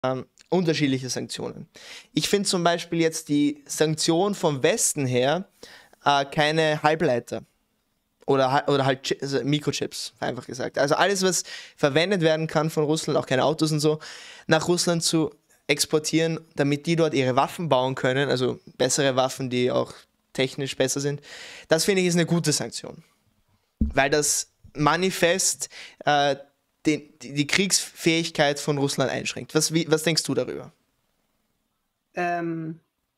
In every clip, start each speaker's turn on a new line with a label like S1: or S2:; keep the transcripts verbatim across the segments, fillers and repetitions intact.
S1: ähm, unterschiedliche Sanktionen. Ich finde zum Beispiel jetzt die Sanktion vom Westen her äh, keine Halbleiter oder, oder halt Chi- also Mikrochips, einfach gesagt. Also alles, was verwendet werden kann von Russland, auch keine Autos und so, nach Russland zu exportieren, damit die dort ihre Waffen bauen können, also bessere Waffen, die auch technisch besser sind. Das finde ich ist eine gute Sanktion, weil das manifest äh, den, die, die Kriegsfähigkeit von Russland einschränkt. Was, wie, was denkst du darüber?
S2: Ähm,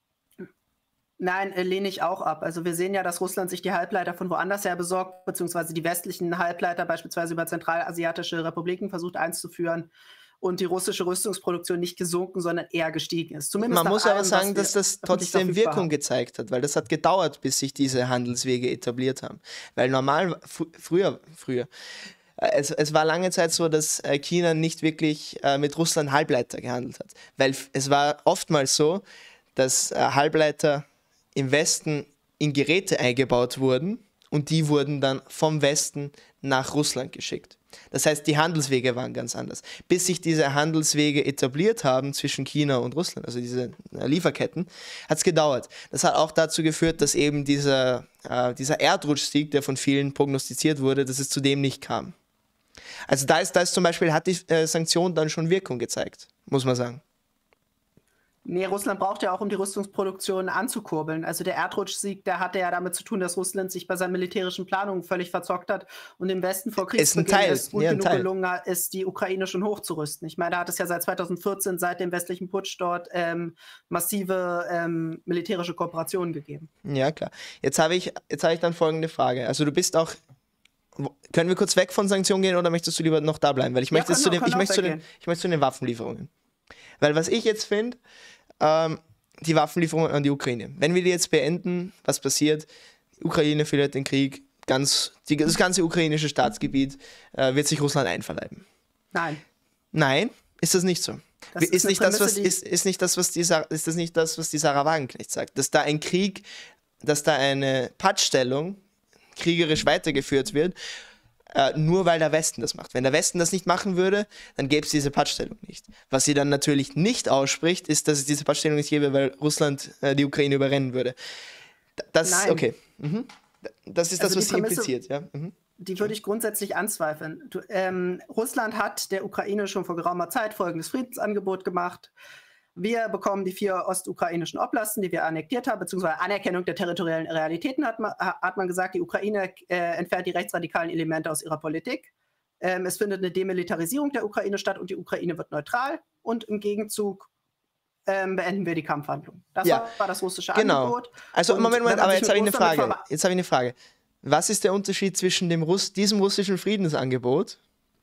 S2: nein, äh, lehne ich auch ab. Also wir sehen ja, dass Russland sich die Halbleiter von woanders her besorgt, beziehungsweise die westlichen Halbleiter beispielsweise über zentralasiatische Republiken versucht einzuführen und die russische Rüstungsproduktion nicht gesunken, sondern eher gestiegen ist. Zumindest
S1: Man
S2: nach
S1: muss aber
S2: allem,
S1: sagen,
S2: was
S1: dass
S2: wir
S1: das
S2: öffentlich
S1: trotzdem
S2: verfügbar
S1: Wirkung
S2: haben.
S1: gezeigt hat, weil das hat gedauert, bis sich diese Handelswege etabliert haben. Weil normal, fr früher, früher, äh, es, es war lange Zeit so, dass äh, China nicht wirklich äh, mit Russland Halbleiter gehandelt hat. Weil f- es war oftmals so, dass äh, Halbleiter im Westen in Geräte eingebaut wurden und die wurden dann vom Westen nach Russland geschickt. Das heißt, die Handelswege waren ganz anders. Bis sich diese Handelswege etabliert haben zwischen China und Russland, also diese äh, Lieferketten, hat es gedauert. Das hat auch dazu geführt, dass eben dieser, äh, dieser Erdrutschsieg, der von vielen prognostiziert wurde, dass es zu dem nicht kam. Also da ist, da ist zum Beispiel, hat die äh, Sanktion dann schon Wirkung gezeigt, muss man sagen.
S2: Nee, Russland braucht ja auch, um die Rüstungsproduktion anzukurbeln. Also der Erdrutschsieg, der hatte ja damit zu tun, dass Russland sich bei seinen militärischen Planungen völlig verzockt hat und dem Westen vor
S1: Ist ein
S2: Kriegsbeginn
S1: Teil,
S2: es gut
S1: ja, ein
S2: genug
S1: Teil.
S2: gelungen ist, die Ukraine schon hochzurüsten. Ich meine, da hat es ja seit zweitausendvierzehn, seit dem westlichen Putsch dort, ähm, massive ähm, militärische Kooperationen gegeben.
S1: Ja, klar. Jetzt habe ich, jetzt habe ich dann folgende Frage. Also du bist auch, wo- können wir kurz weg von Sanktionen gehen oder möchtest du lieber noch da bleiben? Weil ich
S2: Ja,
S1: möchte jetzt
S2: können
S1: zu
S2: wir-
S1: den, ich
S2: können
S1: möchte
S2: auch
S1: zu den,
S2: weggehen.
S1: ich möchte zu den Waffenlieferungen. Weil was ich jetzt finde, ähm, die Waffenlieferungen an die Ukraine. Wenn wir die jetzt beenden, was passiert? Die Ukraine verliert den Krieg, ganz, die, das ganze ukrainische Staatsgebiet äh, wird sich Russland einverleiben.
S2: Nein.
S1: Nein, ist das nicht so.
S2: Das
S1: ist,
S2: ist eine
S1: nicht das, was,
S2: Prämisse, die-
S1: ist, ist, nicht das, was die, Sa- ist das nicht das, was die Sarah Wagenknecht sagt? Dass da ein Krieg, dass da eine Pattstellung kriegerisch weitergeführt wird, äh, nur weil der Westen das macht. Wenn der Westen das nicht machen würde, dann gäbe es diese Pattstellung nicht. Was sie dann natürlich nicht ausspricht, ist, dass es diese Pattstellung nicht gäbe, weil Russland äh, die Ukraine überrennen würde. D- Das,
S2: Nein.
S1: okay. Mhm. Das ist das,
S2: Also
S1: was
S2: die
S1: sie
S2: Prämisse-
S1: impliziert, ja. Mhm.
S2: Die würde ich grundsätzlich anzweifeln. Du, ähm, Russland hat der Ukraine schon vor geraumer Zeit folgendes Friedensangebot gemacht. Wir bekommen die vier ostukrainischen Oblasten, die wir annektiert haben, beziehungsweise Anerkennung der territorialen Realitäten, hat man, hat man gesagt. Die Ukraine äh, entfernt die rechtsradikalen Elemente aus ihrer Politik. Ähm, es findet eine Demilitarisierung der Ukraine statt und die Ukraine wird neutral. Und im Gegenzug ähm, beenden wir die Kampfhandlung. Das
S1: Ja,
S2: war, war das russische
S1: Genau.
S2: Angebot.
S1: Also,
S2: Und
S1: Moment, Moment,
S2: wenn man
S1: aber
S2: sich
S1: jetzt
S2: mit
S1: habe ich eine
S2: Russland
S1: Frage.
S2: verma-
S1: Jetzt habe ich eine Frage. Was ist der Unterschied zwischen dem Russ diesem russischen Friedensangebot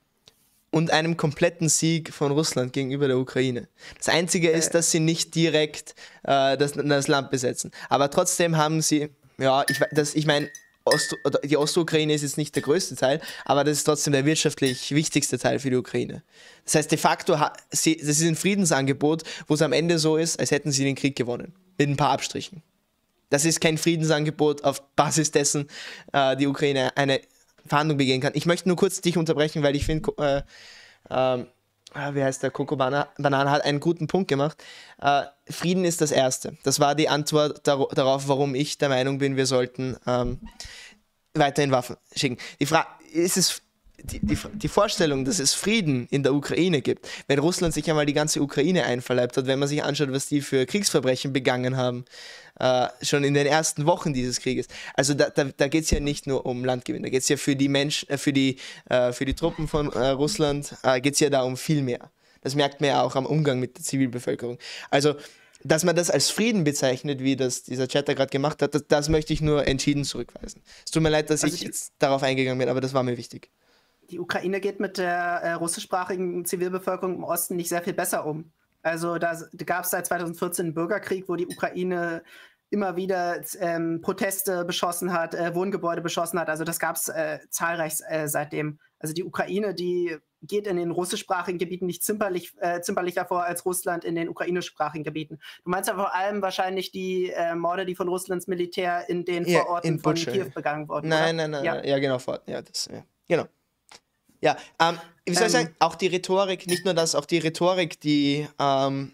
S1: und einem kompletten Sieg von Russland gegenüber der Ukraine? Das Einzige ist, dass sie nicht direkt äh, das, das Land besetzen. Aber trotzdem haben sie, ja, ich, we- das, ich meine, Ost oder die Ostukraine ist jetzt nicht der größte Teil, aber das ist trotzdem der wirtschaftlich wichtigste Teil für die Ukraine. Das heißt, de facto, ha sie, das ist ein Friedensangebot, wo es am Ende so ist, als hätten sie den Krieg gewonnen. Mit ein paar Abstrichen. Das ist kein Friedensangebot, auf Basis dessen äh, die Ukraine eine Verhandlung begehen kann. Ich möchte nur kurz dich unterbrechen, weil ich finde, äh, ähm, ah, wie heißt der, Coco Bana Banane hat einen guten Punkt gemacht. Äh, Frieden ist das Erste. Das war die Antwort dar darauf, warum ich der Meinung bin, wir sollten ähm, weiterhin Waffen schicken. Die Frage ist es. Die, die, die Vorstellung, dass es Frieden in der Ukraine gibt, wenn Russland sich einmal die ganze Ukraine einverleibt hat, wenn man sich anschaut, was die für Kriegsverbrechen begangen haben, äh, schon in den ersten Wochen dieses Krieges. Also da, da, da geht es ja nicht nur um Landgewinn, da geht es ja für die Menschen, äh, für die, äh, für die Truppen von äh, Russland, äh, geht es ja da um viel mehr. Das merkt man ja auch am Umgang mit der Zivilbevölkerung. Also, dass man das als Frieden bezeichnet, wie das dieser Chatter gerade gemacht hat, das, das möchte ich nur entschieden zurückweisen. Es tut mir leid, dass
S2: Also
S1: ich
S2: die-
S1: jetzt darauf eingegangen bin, aber das war mir wichtig.
S2: Die Ukraine geht mit der äh, russischsprachigen Zivilbevölkerung im Osten nicht sehr viel besser um. Also da, da gab es seit zweitausendvierzehn einen Bürgerkrieg, wo die Ukraine immer wieder ähm, Proteste beschossen hat, äh, Wohngebäude beschossen hat. Also das gab es äh, zahlreich äh, seitdem. Also die Ukraine, die geht in den russischsprachigen Gebieten nicht zimperlich, äh, zimperlicher vor als Russland in den ukrainischsprachigen Gebieten. Du meinst aber vor allem wahrscheinlich die äh, Morde, die von Russlands Militär in den
S1: Ja,
S2: Vororten
S1: in
S2: von
S1: Butscha,
S2: Kiew
S1: ja.
S2: begangen wurden.
S1: Nein,
S2: oder?
S1: nein, nein,
S2: Ja.
S1: nein, ja genau, fort. Ja, das, ja. Genau. Ja, ähm, wie soll ich
S2: Ähm,
S1: sagen, auch die Rhetorik, nicht nur das, auch die Rhetorik, die ähm,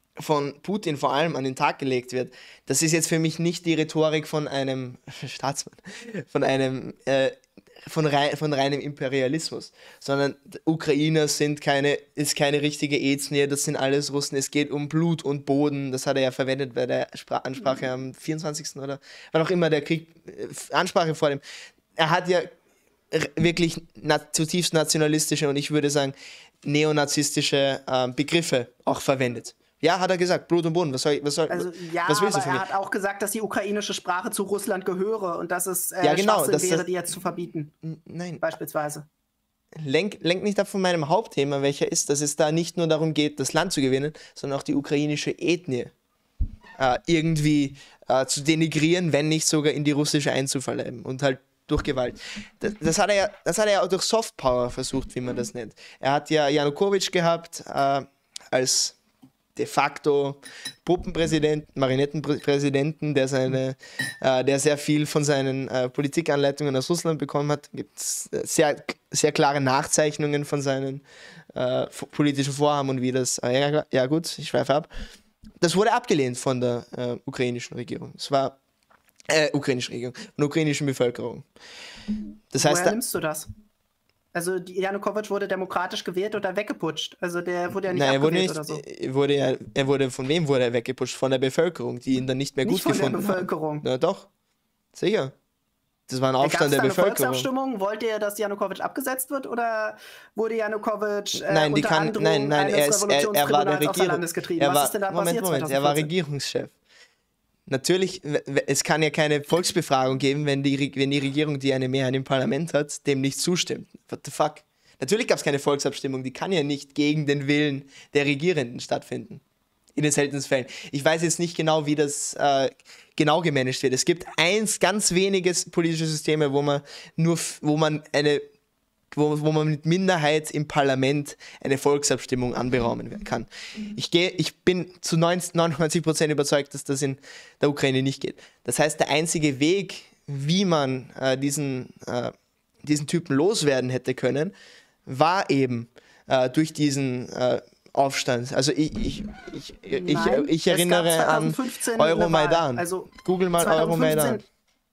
S1: von Putin vor allem an den Tag gelegt wird, das ist jetzt für mich nicht die Rhetorik von einem Staatsmann, von einem äh, von, rei von reinem Imperialismus, sondern Ukrainer sind keine, ist keine richtige Ethnie, das sind alles Russen, es geht um Blut und Boden, das hat er ja verwendet bei der Spra Ansprache am vierundzwanzigsten oder wann auch immer der Krieg, äh, Ansprache vor dem. Er hat ja r- wirklich na zutiefst nationalistische und ich würde sagen neonazistische ähm, Begriffe auch verwendet. Ja, hat er gesagt, Blut und Boden. Was soll, ich- was soll,
S2: Also ja,
S1: was willst
S2: aber
S1: du von
S2: er
S1: mir?
S2: hat auch gesagt, dass die ukrainische Sprache zu Russland gehöre und dass es äh,
S1: Ja, genau,
S2: Schwachsinn
S1: das,
S2: wäre,
S1: das,
S2: die jetzt zu verbieten,
S1: nein,
S2: beispielsweise.
S1: lenk, lenk nicht ab von meinem Hauptthema, welcher ist, dass es da nicht nur darum geht, das Land zu gewinnen, sondern auch die ukrainische Ethnie äh, irgendwie äh, zu denigrieren, wenn nicht sogar in die russische einzuverleiben und halt durch Gewalt. Das, das, hat er ja, das hat er ja auch durch Softpower versucht, wie man das nennt. Er hat ja Janukowitsch gehabt äh, als de facto Puppenpräsident, Marionettenpräsidenten, der seine, äh, der sehr viel von seinen äh, Politikanleitungen aus Russland bekommen hat. Gibt es sehr, sehr klare Nachzeichnungen von seinen äh, politischen Vorhaben und wie das. Äh, ja, ja gut, ich schweife ab. Das wurde abgelehnt von der äh, ukrainischen Regierung. Es war äh, ukrainische Regierung, von der ukrainischen Bevölkerung. Das heißt,
S2: Woher
S1: da,
S2: nimmst du das? Also die- Janukowitsch wurde demokratisch gewählt und dann weggeputscht. Also der wurde ja nicht
S1: nein, er wurde
S2: abgewählt
S1: nicht,
S2: oder so.
S1: er wurde, ja, er wurde, von wem wurde er weggepusht? Von der Bevölkerung, die ihn dann nicht mehr
S2: Nicht
S1: gut
S2: von der
S1: gefunden
S2: Bevölkerung.
S1: haben. Na doch, sicher. Das war ein
S2: Gab es
S1: Aufstand
S2: da
S1: der
S2: eine
S1: Bevölkerung.
S2: Volksabstimmung? Wollte er, dass Janukowitsch abgesetzt wird oder wurde Janukowitsch äh,
S1: Nein, die
S2: unter
S1: kann,
S2: Androhung
S1: nein, nein,
S2: eines
S1: er, ist, er, er war der
S2: Revolutionstribunals außer
S1: Regierung.
S2: Landes getrieben?
S1: Er
S2: Was
S1: war,
S2: ist denn da
S1: Moment,
S2: passiert
S1: Moment, er war
S2: zweitausendvierzehn?
S1: Regierungschef. Natürlich, w- w- es kann ja keine Volksbefragung geben, wenn die, Re- wenn die Regierung, die eine Mehrheit im Parlament hat, dem nicht zustimmt. What the fuck? Natürlich gab es keine Volksabstimmung, die kann ja nicht gegen den Willen der Regierenden stattfinden. In den seltensten Fällen. Ich weiß jetzt nicht genau, wie das äh, genau gemanagt wird. Es gibt eins, ganz weniges politische Systeme, wo man nur, f- wo man eine, wo, wo man mit Minderheit im Parlament eine Volksabstimmung anberaumen werden kann. Ich gehe, ich bin zu neunundneunzig Prozent überzeugt, dass das in der Ukraine nicht geht. Das heißt, der einzige Weg, wie man äh, diesen, äh, diesen Typen loswerden hätte können, war eben äh, durch diesen äh, Aufstand. Also ich, ich, ich, ich,
S2: Nein,
S1: ich
S2: es gab
S1: erinnere an
S2: zweitausendfünfzehn eine
S1: Euromaidan.
S2: Wahl. Also
S1: Google mal
S2: zweitausendfünfzehn
S1: Euromaidan.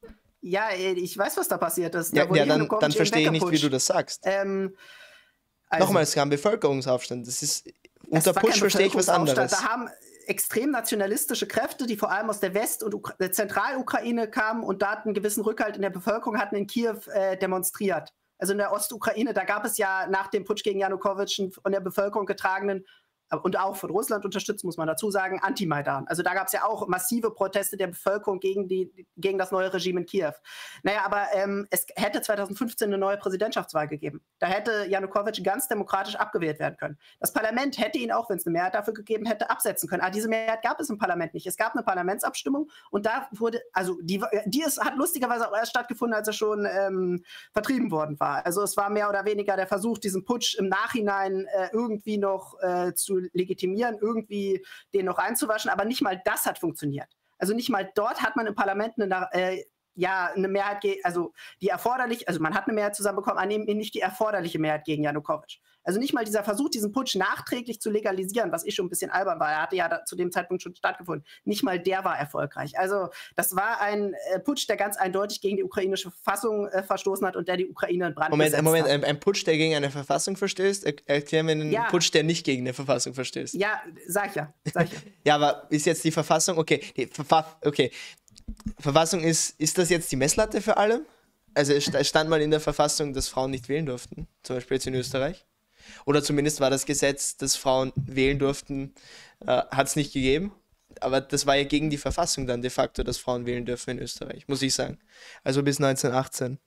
S2: Ja, äh, ich weiß, was da passiert ist. Da
S1: Ja,
S2: wurde
S1: ja dann,
S2: Janukowitsch
S1: dann
S2: eben
S1: verstehe ich nicht, wie
S2: weggeputscht.
S1: du das sagst.
S2: Ähm, also,
S1: Nochmal, es kam Bevölkerungsaufstand. Das ist,
S2: es
S1: unter
S2: war kein
S1: Putsch verstehe ich was
S2: Bevölkerungsaufstand.
S1: anderes.
S2: Da haben extrem nationalistische Kräfte, die vor allem aus der West- und Ukra der Zentralukraine kamen und da einen gewissen Rückhalt in der Bevölkerung hatten, in Kiew äh, demonstriert. Also in der Ostukraine, da gab es ja nach dem Putsch gegen Janukowitsch einen von der Bevölkerung getragenen und auch von Russland unterstützt, muss man dazu sagen, Anti-Maidan. Also da gab es ja auch massive Proteste der Bevölkerung gegen, die, gegen das neue Regime in Kiew. Naja, aber ähm, es hätte zweitausendfünfzehn eine neue Präsidentschaftswahl gegeben. Da hätte Janukowitsch ganz demokratisch abgewählt werden können. Das Parlament hätte ihn, auch wenn es eine Mehrheit dafür gegeben hätte, absetzen können. Aber diese Mehrheit gab es im Parlament nicht. Es gab eine Parlamentsabstimmung und da wurde, also die, die ist, hat lustigerweise auch erst stattgefunden, als er schon ähm, vertrieben worden war. Also es war mehr oder weniger der Versuch, diesen Putsch im Nachhinein äh, irgendwie noch äh, zu legitimieren, irgendwie den noch einzuwaschen, aber nicht mal das hat funktioniert. Also nicht mal dort hat man im Parlament eine, äh, ja, eine Mehrheit, also die erforderlich, also man hat eine Mehrheit zusammenbekommen, aber nicht die erforderliche Mehrheit gegen Janukowitsch. Also nicht mal dieser Versuch, diesen Putsch nachträglich zu legalisieren, was ich schon ein bisschen albern war, er hatte ja da, zu dem Zeitpunkt schon stattgefunden, nicht mal der war erfolgreich. Also das war ein äh, Putsch, der ganz eindeutig gegen die ukrainische Verfassung äh, verstoßen hat und der die Ukraine in Brand
S1: Moment,
S2: gesetzt
S1: Moment,
S2: hat.
S1: ein, ein Putsch, der gegen eine Verfassung verstößt? Er, erklär mir einen
S2: Ja.
S1: Putsch, der nicht gegen eine Verfassung verstößt.
S2: Ja, sag ich ja, sag ich ja.
S1: Ja, aber ist jetzt die Verfassung, okay, die Verfa okay. Verfassung ist, ist das jetzt die Messlatte für alle? Also es sta- stand mal in der Verfassung, dass Frauen nicht wählen durften, zum Beispiel jetzt in Österreich. Oder zumindest war das Gesetz, dass Frauen wählen durften, äh, hat es nicht gegeben. Aber das war ja gegen die Verfassung dann de facto, dass Frauen wählen dürfen in Österreich, muss ich sagen. Also bis neunzehnhundertachtzehn.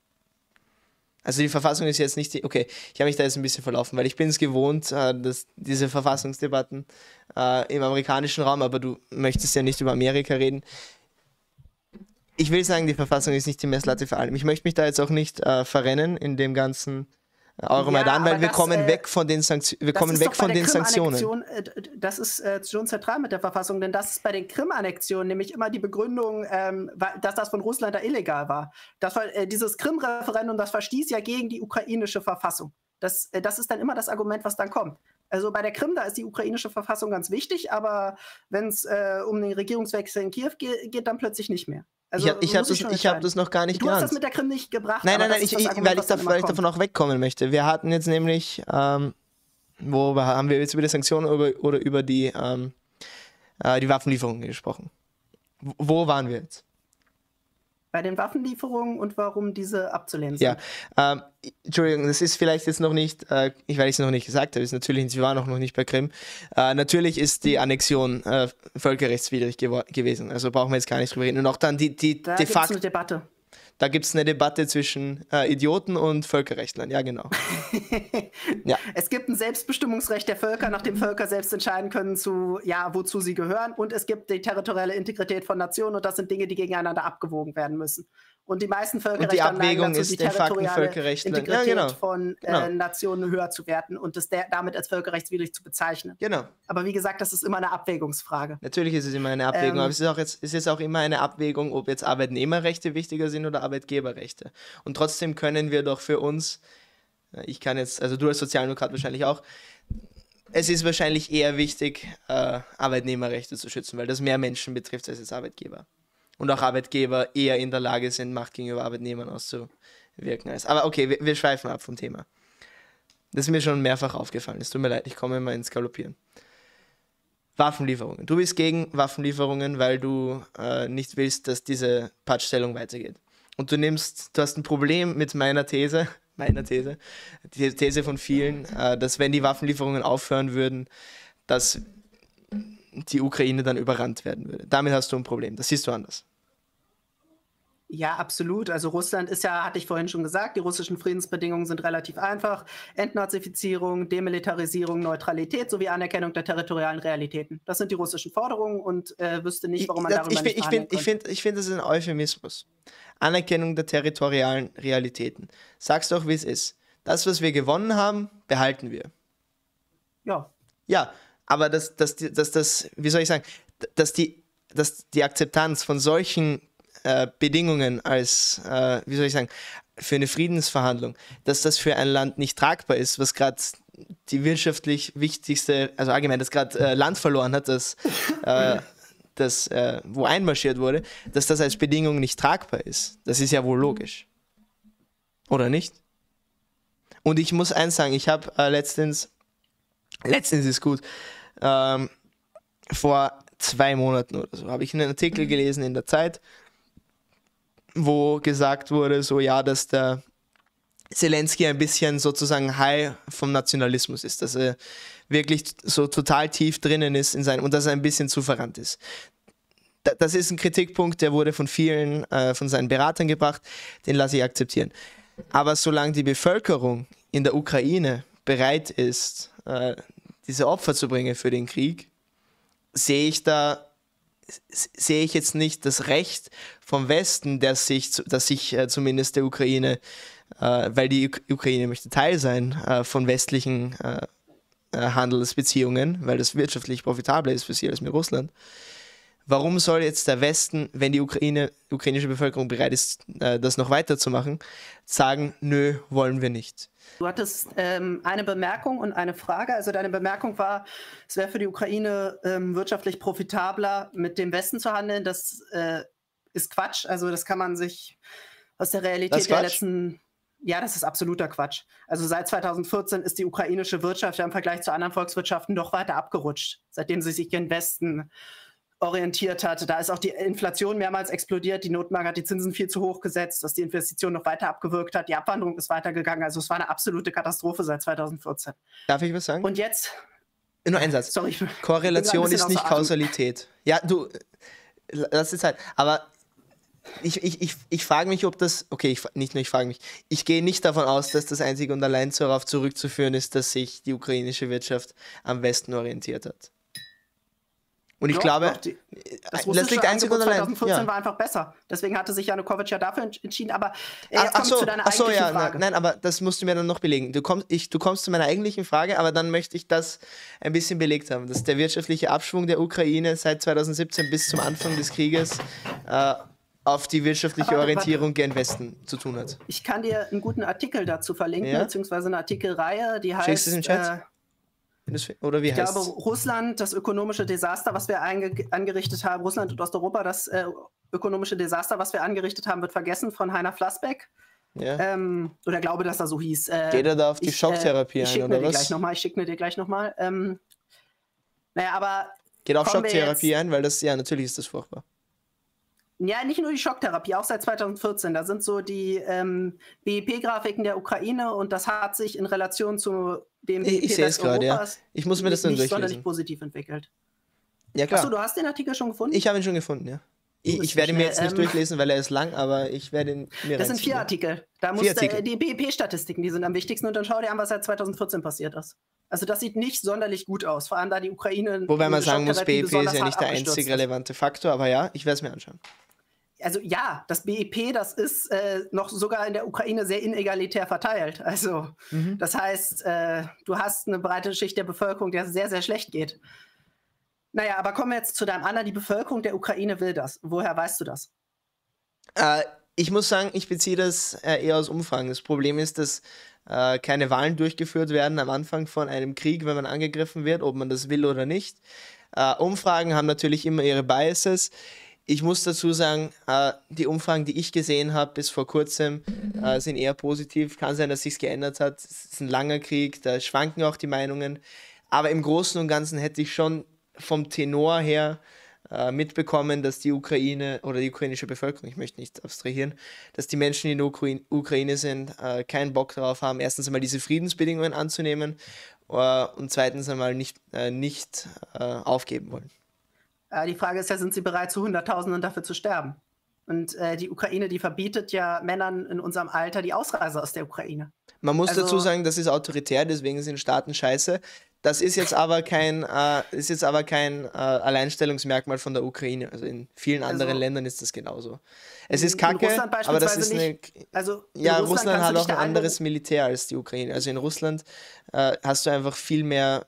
S1: Also die Verfassung ist jetzt nicht die, okay, ich habe mich da jetzt ein bisschen verlaufen, weil ich bin es gewohnt, äh, dass diese Verfassungsdebatten äh, im amerikanischen Raum, aber du möchtest ja nicht über Amerika reden. Ich will sagen, die Verfassung ist nicht die Messlatte für allem. Ich möchte mich da jetzt auch nicht äh, verrennen in dem ganzen äh, Euromaidan,
S2: Ja,
S1: weil wir
S2: das,
S1: kommen
S2: äh,
S1: weg von den Sanktionen. Wir
S2: Das
S1: kommen
S2: ist
S1: weg
S2: doch bei
S1: von
S2: der
S1: den Sanktionen.
S2: Krim-Annexion, äh, das ist äh, schon zentral mit der Verfassung, denn das ist bei den Krim-Annexionen nämlich immer die Begründung, ähm, wa- dass das von Russland da illegal war. Das war äh, dieses Krim-Referendum, das verstieß ja gegen die ukrainische Verfassung. Das, äh, das ist dann immer das Argument, was dann kommt. Also bei der Krim, da ist die ukrainische Verfassung ganz wichtig, aber wenn es äh, um den Regierungswechsel in Kiew geht, geht dann plötzlich nicht mehr. Also,
S1: ich habe ich hab das, ich hab das noch gar nicht
S2: du
S1: genannt.
S2: Du hast das mit der Krim nicht gebracht.
S1: Nein, nein, nein, ich, Argument, weil, ich da, weil ich davon auch wegkommen möchte. Wir hatten jetzt nämlich, ähm, wo haben wir jetzt über die Sanktionen oder, oder über die, ähm, äh, die Waffenlieferungen gesprochen? Wo, wo waren wir jetzt?
S2: Bei den Waffenlieferungen und warum diese abzulehnen sind.
S1: Ja, ähm, Entschuldigung, das ist vielleicht jetzt noch nicht, äh, ich, weil ich es noch nicht gesagt habe, ist natürlich, wir waren auch noch nicht bei Krim. Äh, natürlich ist die Annexion äh, völkerrechtswidrig gewesen, also brauchen wir jetzt gar nicht drüber reden. Und auch dann die, die
S2: da
S1: de facto.
S2: Eine Debatte.
S1: Da gibt es eine Debatte zwischen äh, Idioten und Völkerrechtlern, ja genau. Ja.
S2: Es gibt ein Selbstbestimmungsrecht der Völker, nachdem Völker selbst entscheiden können, zu, ja, wozu sie gehören. Und es gibt die territoriale Integrität von Nationen und das sind Dinge, die gegeneinander abgewogen werden müssen. Und die meisten Völkerrechtler neigen dazu, die territoriale Integrität
S1: ja, genau.
S2: von äh, genau. Nationen höher zu werten und das der, damit als völkerrechtswidrig zu bezeichnen.
S1: Genau.
S2: Aber wie gesagt, das ist immer eine Abwägungsfrage.
S1: Natürlich ist es immer eine Abwägung, ähm, aber es ist, auch jetzt, es ist auch immer eine Abwägung, ob jetzt Arbeitnehmerrechte wichtiger sind oder Arbeitgeberrechte. Und trotzdem können wir doch für uns, ich kann jetzt, also du als Sozialdemokrat wahrscheinlich auch, es ist wahrscheinlich eher wichtig, äh, Arbeitnehmerrechte zu schützen, weil das mehr Menschen betrifft als jetzt Arbeitgeber. Und auch Arbeitgeber eher in der Lage sind, Macht gegenüber Arbeitnehmern auszuwirken. Aber okay, wir, wir schweifen ab vom Thema. Das ist mir schon mehrfach aufgefallen. Es tut mir leid, ich komme mal ins Galoppieren. Waffenlieferungen. Du bist gegen Waffenlieferungen, weil du äh, nicht willst, dass diese Pattstellung weitergeht. Und du nimmst, du hast ein Problem mit meiner These, meiner These, die These von vielen, äh, dass wenn die Waffenlieferungen aufhören würden, dass die Ukraine dann überrannt werden würde. Damit hast du ein Problem. Das siehst du anders.
S2: Ja, absolut. Also Russland ist ja, hatte ich vorhin schon gesagt, die russischen Friedensbedingungen sind relativ einfach. Entnazifizierung, Demilitarisierung, Neutralität sowie Anerkennung der territorialen Realitäten. Das sind die russischen Forderungen und äh, wüsste nicht, warum man
S1: ich,
S2: darüber
S1: ich,
S2: nicht
S1: ich finde, ich finde, ich finde, das ist ein Euphemismus. Anerkennung der territorialen Realitäten. Sag's doch, wie es ist. Das, was wir gewonnen haben, behalten wir.
S2: Ja.
S1: Ja, aber dass das, das, das, das, wie soll ich sagen, dass die, dass die Akzeptanz von solchen Äh, Bedingungen als, äh, wie soll ich sagen, für eine Friedensverhandlung, dass das für ein Land nicht tragbar ist, was gerade die wirtschaftlich wichtigste, also allgemein, das gerade äh, Land verloren hat, das, äh, das äh, wo einmarschiert wurde, dass das als Bedingung nicht tragbar ist. Das ist ja wohl logisch. Oder nicht? Und ich muss eins sagen, ich habe äh, letztens, letztens ist gut, ähm, vor zwei Monaten oder so, habe ich einen Artikel gelesen in der Zeit, wo gesagt wurde, so ja, dass der Zelensky ein bisschen sozusagen high vom Nationalismus ist, dass er wirklich so total tief drinnen ist in seinem und dass er ein bisschen zu verrannt ist. Das ist ein Kritikpunkt, der wurde von vielen, äh, von seinen Beratern gebracht, den lasse ich akzeptieren. Aber solange die Bevölkerung in der Ukraine bereit ist, äh, diese Opfer zu bringen für den Krieg, sehe ich da sehe ich jetzt nicht das Recht vom Westen, dass sich, dass sich äh, zumindest der Ukraine, äh, weil die Uk- Ukraine möchte Teil sein äh, von westlichen äh, äh, Handelsbeziehungen, weil das wirtschaftlich profitabler ist für sie als mit Russland. Warum soll jetzt der Westen, wenn die Ukraine, ukrainische Bevölkerung bereit ist, äh, das noch weiterzumachen, sagen, nö, wollen wir nicht?
S2: Du hattest ähm, eine Bemerkung und eine Frage. Also deine Bemerkung war, es wäre für die Ukraine ähm, wirtschaftlich profitabler, mit dem Westen zu handeln. Das äh, ist Quatsch. Also das kann man sich aus der Realität der letzten... Ja, das ist absoluter Quatsch. Also seit zweitausendvierzehn ist die ukrainische Wirtschaft ja im Vergleich zu anderen Volkswirtschaften doch weiter abgerutscht, seitdem sie sich gen Westen orientiert hat. Da ist auch die Inflation mehrmals explodiert, die Notenbank hat die Zinsen viel zu hoch gesetzt, was die Investition noch weiter abgewirkt hat, die Abwanderung ist weitergegangen, also es war eine absolute Katastrophe seit zweitausendvierzehn.
S1: Darf ich was sagen?
S2: Und jetzt...
S1: Nur ein Satz.
S2: Sorry, ich
S1: Korrelation ist nicht Kausalität. Ja, du, lass es halt, aber ich, ich, ich, ich frage mich, ob das, okay, ich, nicht nur ich frage mich, ich gehe nicht davon aus, dass das einzig und allein darauf zurückzuführen ist, dass sich die ukrainische Wirtschaft am Westen orientiert hat. Und ich
S2: doch,
S1: glaube,
S2: doch, die, das,
S1: das liegt einzig und allein.
S2: zweitausendvierzehn
S1: ja.
S2: war einfach besser. Deswegen hatte sich Janukowitsch ja dafür entschieden. Aber äh,
S1: ach,
S2: jetzt
S1: ach
S2: komme
S1: so,
S2: ich zu deiner
S1: ach so,
S2: eigentlichen
S1: ja,
S2: Frage.
S1: Nein, aber das musst du mir dann noch belegen. Du kommst, ich, du kommst zu meiner eigentlichen Frage, aber dann möchte ich das ein bisschen belegt haben, dass der wirtschaftliche Abschwung der Ukraine seit zweitausendsiebzehn bis zum Anfang des Krieges äh, auf die wirtschaftliche
S2: Aber,
S1: Orientierung gen Westen zu tun hat.
S2: Ich kann dir einen guten Artikel dazu verlinken,
S1: Ja?
S2: beziehungsweise eine Artikelreihe, die heißt...
S1: Schickst du es in den Chat?
S2: Äh,
S1: Oder wie
S2: ich
S1: heißt
S2: glaube, Russland, das ökonomische Desaster, was wir angerichtet haben, Russland und Osteuropa, das äh, ökonomische Desaster, was wir angerichtet haben, wird vergessen, von Heiner Flassbeck.
S1: Ja.
S2: Ähm, oder glaube, dass er so hieß. Äh,
S1: Geht er da auf die
S2: ich,
S1: Schocktherapie
S2: äh, ich
S1: ein, oder
S2: dir
S1: was?
S2: Gleich noch mal, ich schicke mir dir gleich nochmal. Ähm, naja, aber...
S1: Geht auf
S2: kommen wir
S1: Schocktherapie
S2: jetzt-
S1: ein, weil das, ja, natürlich ist das furchtbar.
S2: Ja, nicht nur die Schocktherapie, auch seit zweitausendvierzehn. Da sind so die ähm, B I P-Grafiken der Ukraine und das hat sich in Relation zu dem
S1: Ich,
S2: B I P
S1: ich sehe es gerade, ja. Ich muss mir das dann
S2: nicht sonderlich
S1: durchlesen.
S2: positiv entwickelt.
S1: Ja,
S2: Achso,
S1: klar.
S2: du hast den Artikel schon gefunden?
S1: Ich habe ihn schon gefunden, ja. Ich,
S2: bist
S1: ich werde ihn mir
S2: schnell,
S1: jetzt nicht
S2: ähm,
S1: durchlesen, weil er ist lang, aber ich werde ihn mir
S2: Das sind
S1: reinziehen,
S2: vier
S1: ja.
S2: Artikel. Da musst
S1: Vier
S2: du,
S1: Artikel.
S2: äh, die B I P-Statistiken, die sind am wichtigsten. Und dann schau dir an, was seit zweitausendvierzehn passiert ist. Also das sieht nicht sonderlich gut aus. Vor allem da die Ukraine...
S1: Wobei man
S2: mit
S1: sagen muss,
S2: Schocktherapie
S1: B I P ist
S2: besonders
S1: ja
S2: hart
S1: nicht der
S2: abgestürzt
S1: einzig
S2: ist.
S1: relevante Faktor, aber ja, ich werde es mir anschauen.
S2: Also ja, das B I P, das ist äh, noch sogar in der Ukraine sehr inegalitär verteilt. Also
S1: Mhm.
S2: das heißt, äh, du hast eine breite Schicht der Bevölkerung, der es sehr, sehr schlecht geht. Naja, aber kommen wir jetzt zu deinem anderen. Die Bevölkerung der Ukraine will das. Woher weißt du das?
S1: Äh, ich muss sagen, ich beziehe das äh, eher aus Umfragen. Das Problem ist, dass äh, keine Wahlen durchgeführt werden am Anfang von einem Krieg, wenn man angegriffen wird, ob man das will oder nicht. Äh, Umfragen haben natürlich immer ihre Biases. Ich muss dazu sagen, äh, die Umfragen, die ich gesehen habe bis vor kurzem, äh, sind eher positiv. Kann sein, dass sich's geändert hat. Es ist ein langer Krieg, da schwanken auch die Meinungen. Aber im Großen und Ganzen hätte ich schon vom Tenor her äh, mitbekommen, dass die Ukraine oder die ukrainische Bevölkerung, ich möchte nicht abstrahieren, dass die Menschen, die in der Ukra- Ukraine sind, äh, keinen Bock darauf haben, erstens einmal diese Friedensbedingungen anzunehmen äh, und zweitens einmal nicht, äh, nicht äh, aufgeben wollen.
S2: Äh, die Frage ist ja, sind sie bereit, zu Hunderttausenden dafür zu sterben? Und äh, die Ukraine, die verbietet ja Männern in unserem Alter die Ausreise aus der Ukraine.
S1: Man muss
S2: Also-
S1: dazu sagen, das ist autoritär, deswegen sind Staaten scheiße. Das ist jetzt aber kein, äh, ist jetzt aber kein äh, Alleinstellungsmerkmal von der Ukraine. Also in vielen anderen
S2: Also-
S1: Ländern ist das genauso. Es ist
S2: In- in
S1: kacke,
S2: Russland
S1: aber das ist
S2: beispielsweise
S1: eine.
S2: nicht. Also in
S1: Ja,
S2: Russland
S1: Russland
S2: kannst
S1: hat
S2: du
S1: auch
S2: dich
S1: ein
S2: da
S1: anderes Militär als die Ukraine. Also in Russland äh, hast du einfach viel mehr,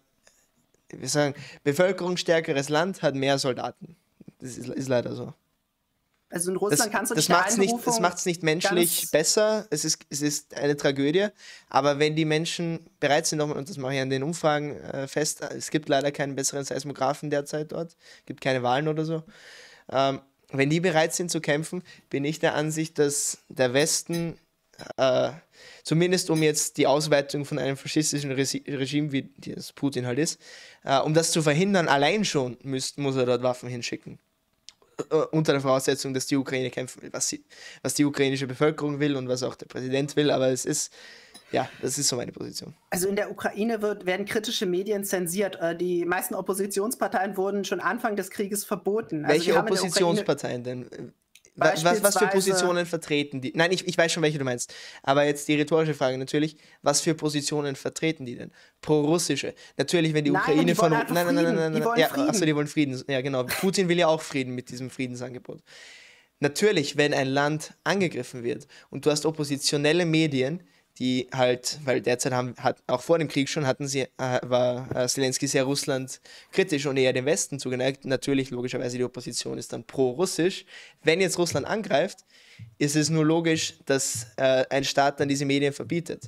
S1: wir sagen, bevölkerungsstärkeres Land hat mehr Soldaten. Das ist, ist leider so.
S2: Also in
S1: Das,
S2: Russland kannst du
S1: das
S2: dich der
S1: macht es nicht, das
S2: Einberufung
S1: macht's nicht menschlich
S2: ganz-
S1: besser, es ist, es ist eine Tragödie, aber wenn die Menschen bereit sind, nochmal, und das mache ich an den Umfragen äh, fest, es gibt leider keinen besseren Seismographen derzeit dort, gibt keine Wahlen oder so, ähm, wenn die bereit sind zu kämpfen, bin ich der Ansicht, dass der Westen, äh, zumindest um jetzt die Ausweitung von einem faschistischen Resi- Regime, wie das Putin halt ist, äh, um das zu verhindern, allein schon müsst, muss er dort Waffen hinschicken. Äh, unter der Voraussetzung, dass die Ukraine kämpfen will, was, sie, was die ukrainische Bevölkerung will und was auch der Präsident will, aber es ist, ja, das ist so meine Position.
S2: Also in der Ukraine wird, werden kritische Medien zensiert. Äh, Die meisten Oppositionsparteien wurden schon Anfang des Krieges verboten. Also
S1: Welche
S2: wir haben in der
S1: Oppositionsparteien denn? Wa- Was, was für
S2: Beispielsweise-
S1: Positionen vertreten die? Nein, ich, ich weiß schon, welche du meinst. Aber jetzt die rhetorische Frage natürlich, was für Positionen vertreten die denn? Pro-russische. Natürlich, wenn die
S2: Nein,
S1: Ukraine
S2: die
S1: von...
S2: wollen einfach
S1: nein, nein, nein,
S2: Frieden.
S1: nein,
S2: Die
S1: nein.
S2: wollen
S1: Ja,
S2: Frieden.
S1: achso, die wollen Frieden. Ja, genau. Putin will ja auch Frieden mit diesem Friedensangebot. Natürlich, wenn ein Land angegriffen wird und du hast oppositionelle Medien, die halt, weil derzeit haben, hat, auch vor dem Krieg schon, hatten sie, äh, war äh, Zelensky sehr Russland kritisch und eher dem Westen zugeneigt. Natürlich, logischerweise, die Opposition ist dann pro-russisch. Wenn jetzt Russland angreift, ist es nur logisch, dass äh, ein Staat dann diese Medien verbietet.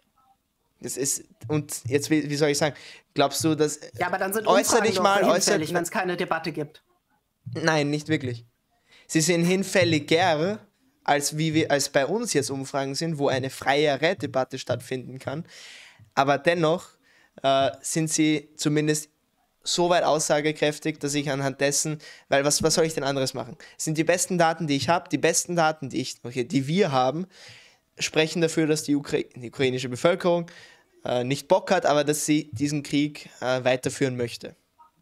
S1: Das ist, und jetzt, wie, wie soll ich sagen, glaubst du, dass...
S2: Ja, aber dann sind
S1: äußer
S2: Umfragen
S1: dich
S2: doch
S1: mal, äußer,
S2: hinfällig, wenn es keine Debatte gibt.
S1: Nein, nicht wirklich. Sie sind hinfälliger, als, wie wir, als bei uns jetzt Umfragen sind, wo eine freiere Debatte stattfinden kann. Aber dennoch äh, sind sie zumindest so weit aussagekräftig, dass ich anhand dessen, weil was, was soll ich denn anderes machen? Es sind die besten Daten, die ich habe, die besten Daten, die, ich, okay, die wir haben, sprechen dafür, dass die, Ukra die ukrainische Bevölkerung äh, nicht Bock hat, aber dass sie diesen Krieg äh, weiterführen möchte.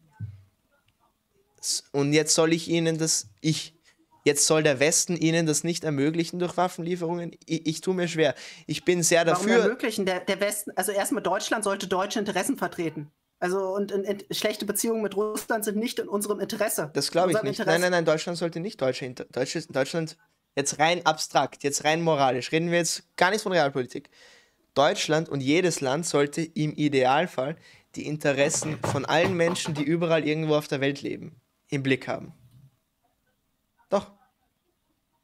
S1: Und jetzt soll ich ihnen das, ich, jetzt soll der Westen ihnen das nicht ermöglichen durch Waffenlieferungen. Ich, ich tue mir schwer. Ich bin sehr
S2: Warum
S1: dafür.
S2: ermöglichen? Der, der Westen, also erstmal Deutschland sollte deutsche Interessen vertreten. Also und in, in, schlechte Beziehungen mit Russland sind nicht in unserem Interesse.
S1: Das glaube ich
S2: Unserem
S1: nicht.
S2: Interesse.
S1: Nein, nein, nein, Deutschland sollte nicht deutsche Inter Deutsche, Deutschland, jetzt rein abstrakt, jetzt rein moralisch, reden wir jetzt gar nicht von Realpolitik. Deutschland und jedes Land sollte im Idealfall die Interessen von allen Menschen, die überall irgendwo auf der Welt leben, im Blick haben. Doch.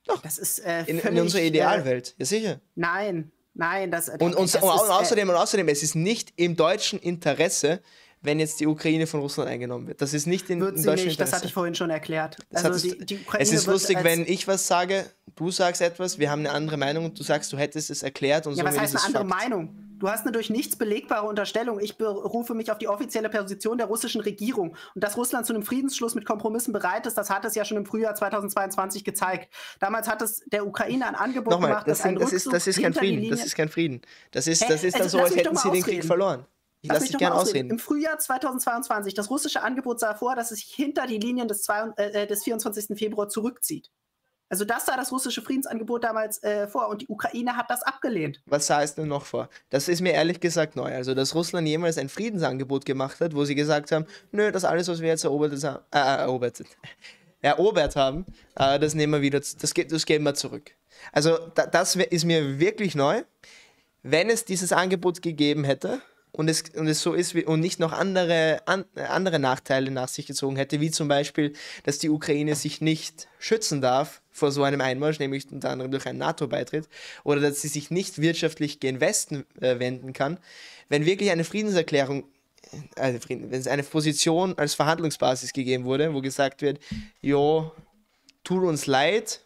S1: Doch.
S2: Das ist äh,
S1: In,
S2: völlig,
S1: in unserer
S2: äh,
S1: Idealwelt, ja sicher.
S2: Nein, nein, das,
S1: Und, und,
S2: das
S1: und,
S2: ist,
S1: und außerdem, und außerdem, es ist nicht im deutschen Interesse, wenn jetzt die Ukraine von Russland eingenommen wird. Das ist nicht in,
S2: wird
S1: im
S2: sie
S1: deutschen
S2: nicht, das
S1: Interesse.
S2: hatte ich vorhin schon erklärt.
S1: Das
S2: Also
S1: hattest-
S2: die, die Ukraine
S1: es ist
S2: wird
S1: lustig,
S2: als,
S1: wenn ich was sage, du sagst etwas, wir haben eine andere Meinung und du sagst, du hättest es erklärt und
S2: Ja,
S1: so
S2: was heißt
S1: ist
S2: eine
S1: es
S2: andere
S1: Fakt.
S2: Meinung? Du hast eine durch nichts belegbare Unterstellung. Ich berufe mich auf die offizielle Position der russischen Regierung. Und dass Russland zu einem Friedensschluss mit Kompromissen bereit ist, das hat es ja schon im Frühjahr zweitausendzweiundzwanzig gezeigt. Damals hat es der Ukraine ein Angebot
S1: Nochmal,
S2: gemacht,
S1: das,
S2: dass ein
S1: sind, das, ist,
S2: Rückzug
S1: das ist kein
S2: hinter die
S1: Frieden.
S2: Linie...
S1: Das ist kein Frieden. Das ist,
S2: Hä?
S1: das ist dann
S2: Also,
S1: so,
S2: lass
S1: als
S2: mich doch
S1: hätten
S2: mal
S1: sie den Krieg
S2: ausreden.
S1: verloren. Ich
S2: Lass
S1: lasse
S2: mich
S1: dich
S2: doch
S1: gern
S2: mal ausreden.
S1: ausreden.
S2: Im Frühjahr zweitausendzweiundzwanzig, das russische Angebot sah vor, dass es sich hinter die Linien des, zwei, äh, des vierundzwanzigsten Februar zurückzieht. Also das sah das russische Friedensangebot damals äh, vor und die Ukraine hat das abgelehnt.
S1: Was sah es denn noch vor? Das ist mir ehrlich gesagt neu. Also, dass Russland jemals ein Friedensangebot gemacht hat, wo sie gesagt haben, nö, das alles, was wir jetzt erobert, haben, äh, erobert, erobert haben, äh, das nehmen wir wieder, das, ge- das geben wir zurück. Also, da, das wär- ist mir wirklich neu. Wenn es dieses Angebot gegeben hätte und es, und es so ist wie, und nicht noch andere, an, andere Nachteile nach sich gezogen hätte, wie zum Beispiel, dass die Ukraine sich nicht schützen darf vor so einem Einmarsch, nämlich unter anderem durch einen NATO-Beitritt, oder dass sie sich nicht wirtschaftlich gen Westen äh, wenden kann, wenn wirklich eine Friedenserklärung, äh, Frieden, wenn es eine Position als Verhandlungsbasis gegeben wurde, wo gesagt wird, jo, tut uns leid,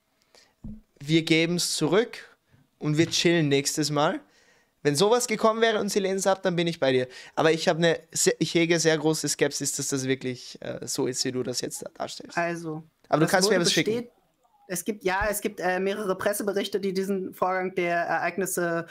S1: wir geben es zurück und wir chillen nächstes Mal. Wenn sowas gekommen wäre und sie lehnen es ab, dann bin ich bei dir. Aber ich habe eine, sehr- ich hege sehr große Skepsis, dass das wirklich äh, so ist, wie du das jetzt darstellst.
S2: Also.
S1: Aber du
S2: das
S1: kannst mir
S2: wurde
S1: was schicken.
S2: bestät- Es gibt, ja, es gibt äh, mehrere Presseberichte, die diesen Vorgang der Ereignisse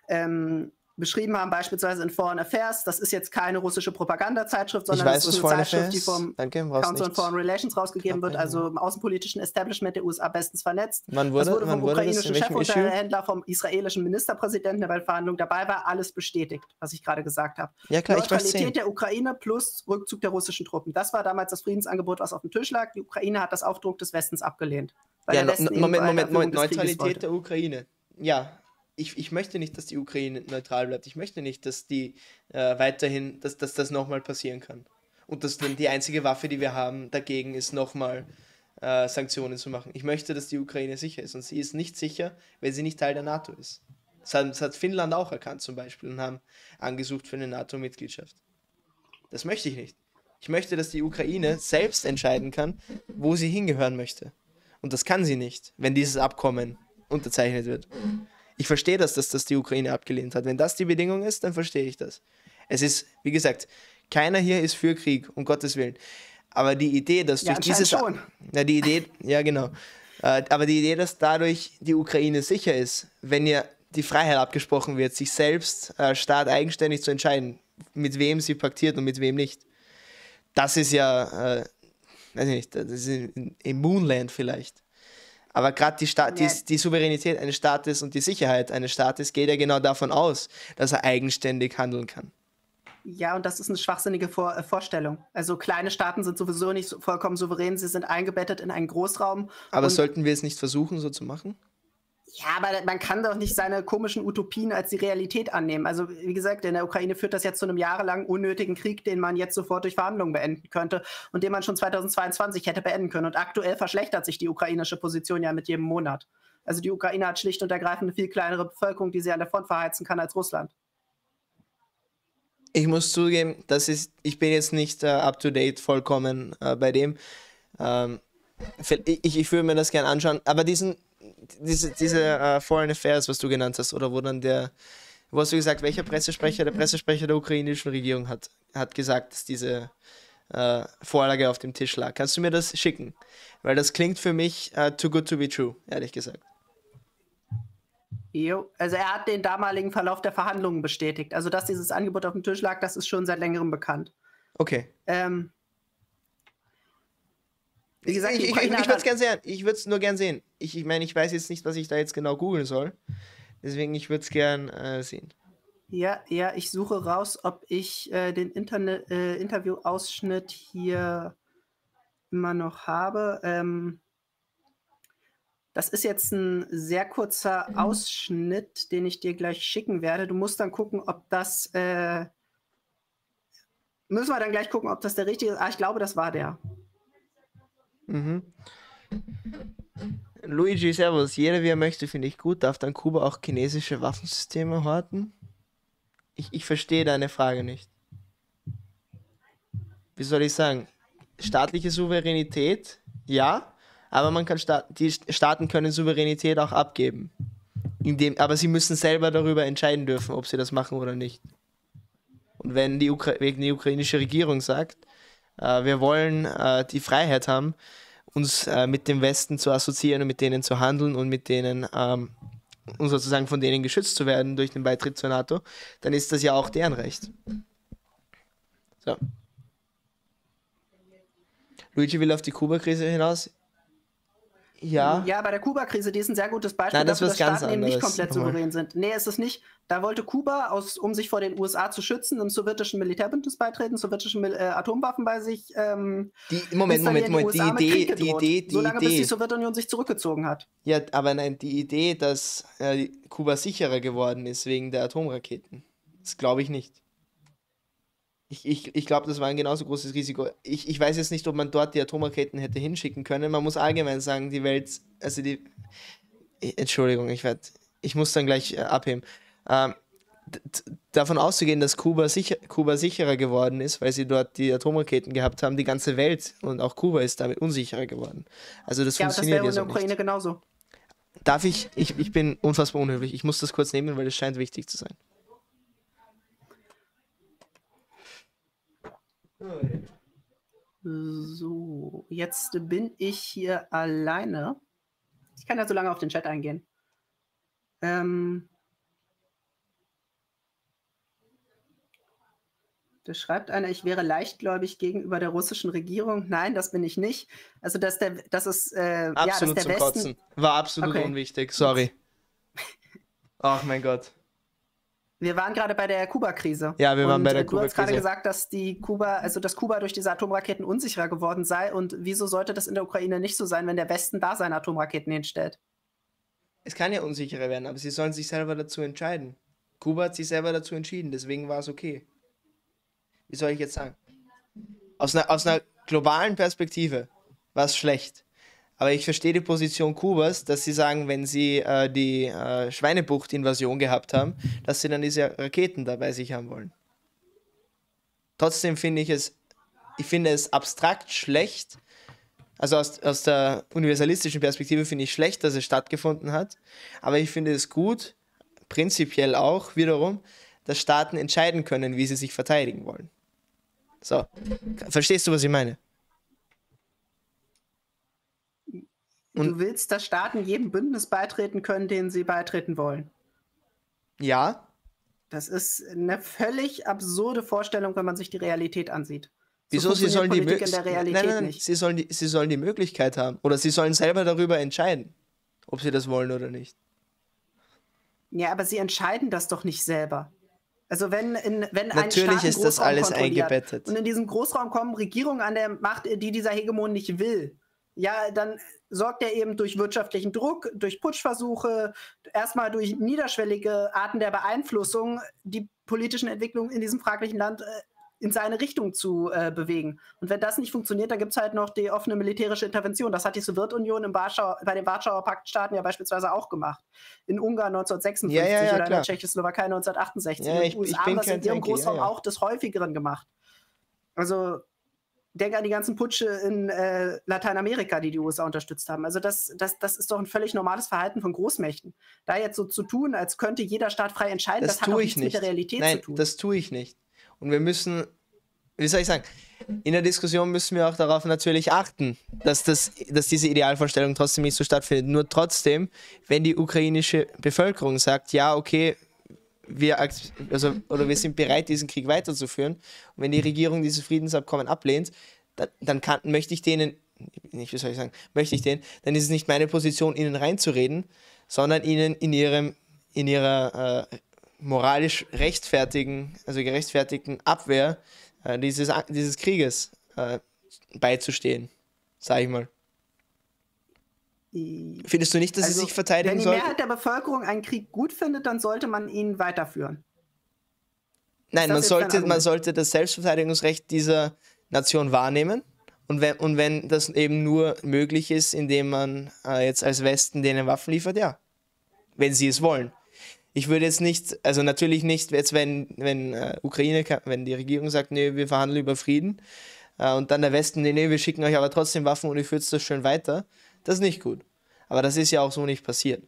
S2: ähm, beschrieben haben, beispielsweise in Foreign Affairs. Das ist jetzt keine russische Propagandazeitschrift, sondern
S1: weiß,
S2: es
S1: was
S2: ist eine
S1: Foreign
S2: Zeitschrift, die
S1: Affairs-
S2: vom
S1: Danke, brauchst
S2: Council on
S1: nicht.
S2: Foreign Relations rausgegeben
S1: Glaub
S2: wird,
S1: nicht,
S2: also im außenpolitischen Establishment der U S A bestens vernetzt.
S1: Wann wurde-
S2: das wurde
S1: wann
S2: vom
S1: wurde das? In
S2: ukrainischen
S1: welchem Issue?
S2: Chefunterhändler, vom israelischen Ministerpräsidenten, der bei der Verhandlung dabei war, alles bestätigt, was ich gerade gesagt habe.
S1: Ja, klar, ich möchte sehen.
S2: Neutralität der Ukraine plus Rückzug der russischen Truppen. Das war damals das Friedensangebot, was auf dem Tisch lag. Die Ukraine hat das auf Druck des Westens abgelehnt. Weil
S1: Ja,
S2: der Westen
S1: no,
S2: eben
S1: Moment, Moment,
S2: Weiterführung
S1: Moment.
S2: des Krieges wollte.
S1: Neutralität der Ukraine. Ja, ich, ich möchte nicht, dass die Ukraine neutral bleibt. Ich möchte nicht, dass die äh, weiterhin, dass, dass das nochmal passieren kann. Und dass dann die einzige Waffe, die wir haben, dagegen ist, nochmal äh, Sanktionen zu machen. Ich möchte, dass die Ukraine sicher ist. Und sie ist nicht sicher, wenn sie nicht Teil der NATO ist. Das hat, das hat Finnland auch erkannt zum Beispiel und haben angesucht für eine NATO-Mitgliedschaft. Das möchte ich nicht. Ich möchte, dass die Ukraine selbst entscheiden kann, wo sie hingehören möchte. Und das kann sie nicht, wenn dieses Abkommen unterzeichnet wird. Ich verstehe das, dass das die Ukraine abgelehnt hat. Wenn das die Bedingung ist, dann verstehe ich das. Es ist, wie gesagt, keiner hier ist für Krieg, um Gottes Willen. Aber die Idee, dass
S2: Ja,
S1: durch dieses...
S2: anscheinend
S1: Ja, die Idee, ja genau. Äh, aber die Idee, dass dadurch die Ukraine sicher ist, wenn ihr die Freiheit abgesprochen wird, sich selbst als Staat eigenständig zu entscheiden, mit wem sie paktiert und mit wem nicht. Das ist ja, äh, weiß ich nicht, das ist in, im Moonland vielleicht. Aber gerade die, Sta- die,
S2: Ja.
S1: die Souveränität eines Staates und die Sicherheit eines Staates geht ja genau davon aus, dass er eigenständig handeln kann.
S2: Ja, und das ist eine schwachsinnige Vor äh, Vorstellung. Also kleine Staaten sind sowieso nicht so vollkommen souverän, sie sind eingebettet in einen Großraum.
S1: Aber
S2: und,
S1: sollten wir es nicht versuchen, so zu machen?
S2: Ja, aber man kann doch nicht seine komischen Utopien als die Realität annehmen. Also wie gesagt, in der Ukraine führt das jetzt zu einem jahrelangen unnötigen Krieg, den man jetzt sofort durch Verhandlungen beenden könnte und den man schon zweitausendzweiundzwanzig hätte beenden können. Und aktuell verschlechtert sich die ukrainische Position ja mit jedem Monat. Also die Ukraine hat schlicht und ergreifend eine viel kleinere Bevölkerung, die sie an der Front verheizen kann als Russland.
S1: Ich muss zugeben, das ist, ich bin jetzt nicht äh, up-to-date vollkommen äh, bei dem. Ähm, ich, ich würde mir das gerne anschauen, aber diesen, diese, diese äh, Foreign Affairs, was du genannt hast, oder wo dann der, wo hast du gesagt, welcher Pressesprecher, der Pressesprecher der ukrainischen Regierung hat, hat gesagt, dass diese äh, Vorlage auf dem Tisch lag. Kannst du mir das schicken? Weil das klingt für mich äh, too good to be true, ehrlich gesagt.
S2: Jo, also er hat den damaligen Verlauf der Verhandlungen bestätigt. Also dass dieses Angebot auf dem Tisch lag, das ist schon seit längerem bekannt.
S1: Okay.
S2: Ähm, wie gesagt,
S1: ich
S2: die
S1: ich, ich,
S2: Ukraine
S1: ich
S2: hat
S1: würde es
S2: halt-
S1: gern sehen. Ich würde es nur gern sehen. Ich, ich meine, ich weiß jetzt nicht, was ich da jetzt genau googeln soll. Deswegen, ich würde es gern äh, sehen.
S2: Ja, ja, ich suche raus, ob ich äh, den Interne äh, Interview-Ausschnitt hier immer noch habe. Ähm, das ist jetzt ein sehr kurzer Ausschnitt, den ich dir gleich schicken werde. Du musst dann gucken, ob das. Äh, müssen wir dann gleich gucken, ob das der richtige ist. Ah, ich glaube, das war der.
S1: Mhm. Luigi, servus. Jeder wie er möchte, finde ich gut. Darf dann Kuba auch chinesische Waffensysteme horten? Ich, ich verstehe deine Frage nicht. Wie soll ich sagen? Staatliche Souveränität, ja, aber man kann Sta die Staaten können Souveränität auch abgeben. Indem, aber sie müssen selber darüber entscheiden dürfen, ob sie das machen oder nicht. Und wenn die, Ukra wenn die ukrainische Regierung sagt, äh, wir wollen äh, die Freiheit haben, uns äh, mit dem Westen zu assoziieren und mit denen zu handeln und mit denen ähm, und sozusagen von denen geschützt zu werden durch den Beitritt zur NATO, dann ist das ja auch deren Recht. So. Luigi will auf die Kuba-Krise hinaus. Ja.
S2: Ja, bei der Kuba-Krise, die ist ein sehr gutes Beispiel
S1: Nein, das
S2: dafür,
S1: ist
S2: dass
S1: was ganz
S2: Staaten eben nicht
S1: anderes.
S2: komplett
S1: Nochmal.
S2: souverän sind. Nee, ist es nicht. Da wollte Kuba, aus, um sich vor den U S A zu schützen, im sowjetischen Militärbündnis beitreten, sowjetische Mil- äh, Atomwaffen bei sich ähm,
S1: Die, Moment, Moment,
S2: installieren,
S1: Moment. Die
S2: U S A mit
S1: Idee,
S2: Krieg
S1: die
S2: gedroht,
S1: Idee, die
S2: solange bis die
S1: Idee.
S2: Sowjetunion sich zurückgezogen hat.
S1: Ja, aber nein, die Idee, dass äh, Kuba sicherer geworden ist wegen der Atomraketen, das glaube ich nicht. Ich, ich, ich glaube, das war ein genauso großes Risiko. Ich, ich weiß jetzt nicht, ob man dort die Atomraketen hätte hinschicken können. Man muss allgemein sagen, die Welt, also die. Entschuldigung, ich werde, ich muss dann gleich äh, abheben. Ähm, d- d- davon auszugehen, dass Kuba, sicher, Kuba sicherer geworden ist, weil sie dort die Atomraketen gehabt haben, die ganze Welt und auch Kuba ist damit unsicherer geworden. Also das
S2: Ja, das
S1: funktioniert
S2: wäre
S1: ja
S2: in der
S1: so
S2: Ukraine
S1: nicht.
S2: genauso.
S1: Darf ich, ich, ich bin unfassbar unhöflich. Ich muss das kurz nehmen, weil es scheint wichtig zu sein.
S2: So, jetzt bin ich hier alleine. Ich kann ja so lange auf den Chat eingehen. Ähm, da schreibt einer, ich wäre leichtgläubig gegenüber der russischen Regierung. Nein, das bin ich nicht. Also, dass der, das ist, äh, ja, dass
S1: Absolut
S2: der
S1: zum
S2: Westen.
S1: Kotzen. War absolut
S2: Okay.
S1: unwichtig. Sorry. Ach mein Gott.
S2: Wir waren gerade bei der Kuba-Krise.
S1: Ja, wir waren
S2: Und,
S1: bei der
S2: äh, Du hast gerade
S1: Kuba-Krise.
S2: gesagt, dass die Kuba, also dass Kuba durch diese Atomraketen unsicherer geworden sei. Und wieso sollte das in der Ukraine nicht so sein, wenn der Westen da seine Atomraketen hinstellt?
S1: Es kann ja unsicherer werden, aber sie sollen sich selber dazu entscheiden. Kuba hat sich selber dazu entschieden, deswegen war es okay. Wie soll ich jetzt sagen? Aus einer, aus einer globalen Perspektive war es schlecht. Aber ich verstehe die Position Kubas, dass sie sagen, wenn sie äh, die äh, Schweinebucht-Invasion gehabt haben, dass sie dann diese Raketen da bei sich haben wollen. Trotzdem finde ich es, ich finde es abstrakt schlecht, also aus, aus der universalistischen Perspektive finde ich schlecht, dass es stattgefunden hat, aber ich finde es gut, prinzipiell auch wiederum, dass Staaten entscheiden können, wie sie sich verteidigen wollen. So, verstehst du, was ich meine? Und-
S2: Du willst, dass Staaten jedem Bündnis beitreten können, denen sie beitreten wollen.
S1: Ja,
S2: Das ist eine völlig absurde Vorstellung, wenn man sich die Realität ansieht. So
S1: wieso sie sollen die
S2: funktioniert Politik in der
S1: Möglichkeit,
S2: Realität
S1: nein, nein, nein,
S2: nicht.
S1: sie sollen die, sie sollen die Möglichkeit haben oder sie sollen selber darüber entscheiden, ob sie das wollen oder nicht.
S2: Ja, aber sie entscheiden das doch nicht selber. Also wenn, in, wenn ein
S1: Natürlich
S2: Staat einen
S1: ist das
S2: Großraum
S1: alles
S2: kontrolliert
S1: eingebettet.
S2: und in diesem Großraum kommen Regierungen an der Macht, die dieser Hegemon nicht will, ja, dann sorgt er eben durch wirtschaftlichen Druck, durch Putschversuche, erstmal durch niederschwellige Arten der Beeinflussung die politischen Entwicklungen in diesem fraglichen Land äh, in seine Richtung zu äh, bewegen. Und wenn das nicht funktioniert, dann gibt es halt noch die offene militärische Intervention. Das hat die Sowjetunion im Warschau, bei den Warschauer Paktstaaten ja beispielsweise auch gemacht. In Ungarn neunzehnhundertsechsundfünfzig
S1: Ja, ja, ja,
S2: oder in der
S1: klar.
S2: Tschechoslowakei neunzehnhundertachtundsechzig.
S1: Ja,
S2: Und
S1: ich-
S2: die U S
S1: ich
S2: A
S1: bin
S2: haben das
S1: kein
S2: in ihrem
S1: Tanky, ja,
S2: Großraum
S1: ja.
S2: auch des Häufigeren gemacht. Also denk an die ganzen Putsche in äh, Lateinamerika, die die U S A unterstützt haben. Also das, das, das ist doch ein völlig normales Verhalten von Großmächten. Da jetzt so zu tun, als könnte jeder Staat frei entscheiden, das,
S1: Das
S2: hat doch
S1: tue
S2: nichts
S1: ich nicht.
S2: mit der Realität
S1: Nein,
S2: zu tun.
S1: das tue ich nicht. Und wir müssen, wie soll ich sagen, in der Diskussion müssen wir auch darauf natürlich achten, dass, das, dass diese Idealvorstellung trotzdem nicht so stattfindet. Nur trotzdem, wenn die ukrainische Bevölkerung sagt, ja, okay, wir, akt- also, oder wir sind bereit, diesen Krieg weiterzuführen, und wenn die Regierung dieses Friedensabkommen ablehnt, dann, dann kann, möchte ich denen, nicht, wie soll ich sagen, möchte ich denen, dann ist es nicht meine Position, ihnen reinzureden, sondern ihnen in ihrem, in ihrer äh, moralisch rechtfertigen, also gerechtfertigten Abwehr äh, dieses, dieses Krieges äh, beizustehen, sage ich mal. Findest du nicht, dass
S2: Also,
S1: sie sich verteidigen
S2: wenn die
S1: sollten?
S2: Mehrheit der Bevölkerung einen Krieg gut findet, dann sollte man ihn weiterführen.
S1: Nein,
S2: das
S1: man
S2: jetzt dein
S1: sollte, man
S2: Argument?
S1: sollte das Selbstverteidigungsrecht dieser Nation wahrnehmen Und wenn, und wenn das eben nur möglich ist, indem man äh, jetzt als Westen denen Waffen liefert, ja, wenn sie es wollen. Ich würde jetzt nicht, also natürlich nicht, jetzt wenn, wenn äh, Ukraine, wenn die Regierung sagt, nee, wir verhandeln über Frieden äh, und dann der Westen, nee, nee, wir schicken euch aber trotzdem Waffen und ihr führt das schön weiter, das ist nicht gut. Aber das ist ja auch so nicht passiert.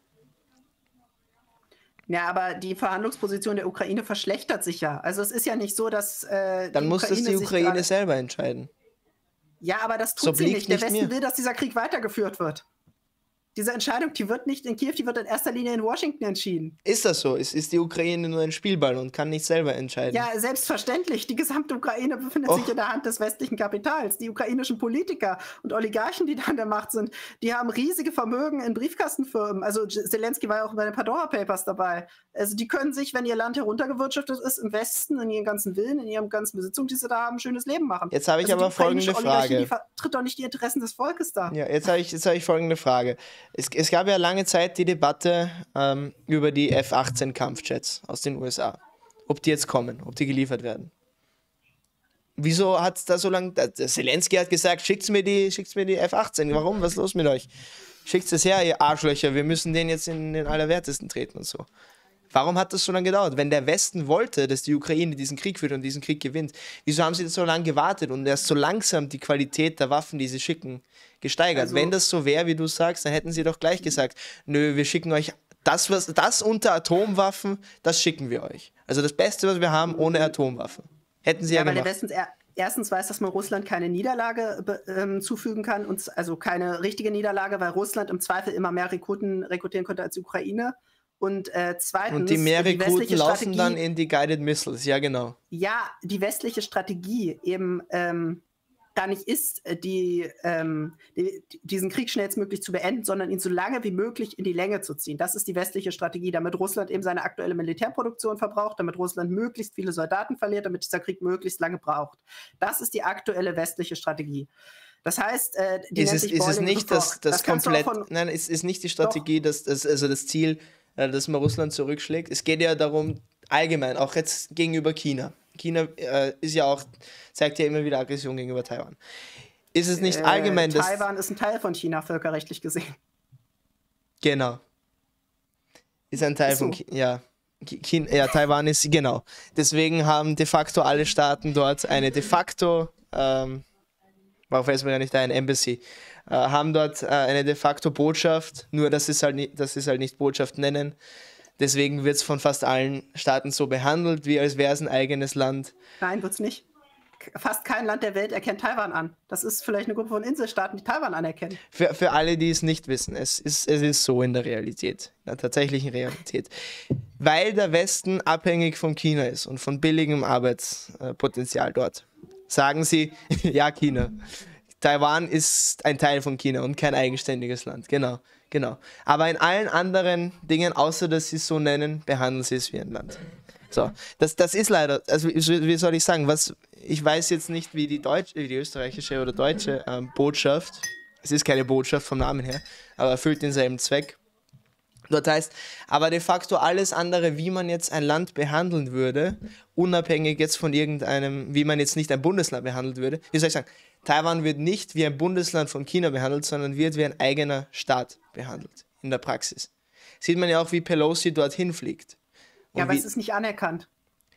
S2: Ja, aber die Verhandlungsposition der Ukraine verschlechtert sich ja. Also es ist ja nicht so, dass äh,
S1: Dann
S2: die
S1: muss
S2: Ukraine
S1: das die
S2: sich
S1: Ukraine
S2: grade-
S1: selber entscheiden.
S2: Ja, aber das
S1: So
S2: tut sie
S1: obliegt
S2: nicht. Der
S1: nicht
S2: Westen
S1: mir.
S2: will, dass dieser Krieg weitergeführt wird. Diese Entscheidung, die wird nicht in Kiew, die wird in erster Linie in Washington entschieden.
S1: Ist das so? Ist, ist die Ukraine nur ein Spielball und kann nicht selber entscheiden?
S2: Ja, selbstverständlich. Die gesamte Ukraine befindet
S1: Och.
S2: sich in der Hand des westlichen Kapitals. Die ukrainischen Politiker und Oligarchen, die da an der Macht sind, die haben riesige Vermögen in Briefkastenfirmen. Also Zelensky war ja auch bei den Pandora Papers dabei. Also die können sich, wenn ihr Land heruntergewirtschaftet ist, im Westen, in ihren ganzen Villen, in ihren ganzen Besitzungen, die sie da haben, ein schönes Leben machen.
S1: Jetzt habe ich
S2: also
S1: aber
S2: die ukrainische
S1: folgende
S2: Oligarchie,
S1: Frage.
S2: Die vertritt doch nicht die Interessen des Volkes da.
S1: Ja, jetzt habe ich, jetzt habe ich folgende Frage. Es, es gab ja lange Zeit die Debatte ähm, über die F achtzehn Kampfjets aus den U S A. Ob die jetzt kommen, ob die geliefert werden. Wieso hat es da so lange... Zelensky hat gesagt, schickt mir die, schickt's mir die F achtzehn. Warum? Was ist los mit euch? Schickt es her, ihr Arschlöcher. Wir müssen den jetzt in den Allerwertesten treten und so. Warum hat das so lange gedauert? Wenn der Westen wollte, dass die Ukraine diesen Krieg führt und diesen Krieg gewinnt, wieso haben sie das so lange gewartet und erst so langsam die Qualität der Waffen, die sie schicken, gesteigert?
S2: Also-
S1: Wenn das so wäre, wie du sagst, dann hätten sie doch gleich gesagt, nö, wir schicken euch das, was, das unter Atomwaffen, das schicken wir euch. Also das Beste, was wir haben, ohne Atomwaffen. Hätten sie ja,
S2: Ja, weil der
S1: gemacht.
S2: Westen er, erstens weiß, dass man Russland keine Niederlage be, ähm, zufügen kann, und, also keine richtige Niederlage, weil Russland im Zweifel immer mehr Rekruten rekrutieren könnte als die Ukraine. Und äh, zweitens,
S1: Und die mehr
S2: die
S1: Rekruten
S2: westliche
S1: laufen
S2: Strategie,
S1: dann in die Guided Missiles, ja genau.
S2: ja, die westliche Strategie eben ähm, gar nicht ist, äh, die, ähm, die, diesen Krieg schnellstmöglich zu beenden, sondern ihn so lange wie möglich in die Länge zu ziehen. Das ist die westliche Strategie, damit Russland eben seine aktuelle Militärproduktion verbraucht, damit Russland möglichst viele Soldaten verliert, damit dieser Krieg möglichst lange braucht. Das ist die aktuelle westliche Strategie. Das heißt, äh, die
S1: Ist
S2: nennt
S1: es,
S2: sich
S1: ist es
S2: Boiling
S1: nicht
S2: the
S1: das,
S2: Frog.
S1: das,
S2: kannst du auch
S1: komplett,
S2: von-
S1: nein, es ist nicht die Strategie, dass das, also das Ziel, äh, dass man Russland zurückschlägt. Es geht ja darum, allgemein, auch jetzt gegenüber China. China äh, ist ja auch, zeigt ja immer wieder Aggression gegenüber Taiwan. Ist es nicht
S2: äh,
S1: allgemein, dass...
S2: Taiwan ist ein Teil von China, völkerrechtlich gesehen.
S1: Genau. Ist ein Teil
S2: Ist so.
S1: von China, ja. China, ja, Taiwan ist, genau. Deswegen haben de facto alle Staaten dort eine de facto, ähm, warum fällt es mir gar nicht ein, Embassy, äh, haben dort äh, eine de facto Botschaft, nur das ist halt nicht, das ist halt nicht Botschaft nennen. Deswegen wird es von fast allen Staaten so behandelt, wie als wäre es ein eigenes Land.
S2: Nein, wird's nicht. K- Fast kein Land der Welt erkennt Taiwan an. Das ist vielleicht eine Gruppe von Inselstaaten, die Taiwan anerkennen.
S1: Für, für alle, die es nicht wissen, es ist, es ist so in der Realität, in der tatsächlichen Realität. Weil der Westen abhängig von China ist und von billigem Arbeitspotenzial dort, sagen sie, ja, China. Taiwan ist ein Teil von China und kein eigenständiges Land. Genau, genau. Aber in allen anderen Dingen, außer dass sie es so nennen, behandeln sie es wie ein Land. So, das, das ist leider, also wie wie soll ich sagen, was, ich weiß jetzt nicht, wie die deutsche, wie die österreichische oder deutsche ähm, Botschaft, es ist keine Botschaft vom Namen her, aber erfüllt denselben Zweck. Dort heißt, aber de facto alles andere, wie man jetzt ein Land behandeln würde, unabhängig jetzt von irgendeinem, wie man jetzt nicht ein Bundesland behandelt würde, wie soll ich sagen, Taiwan wird nicht wie ein Bundesland von China behandelt, sondern wird wie ein eigener Staat behandelt, in der Praxis. Sieht man ja auch, wie Pelosi dorthin fliegt. Und
S2: Ja, aber
S1: wie,
S2: es ist nicht anerkannt.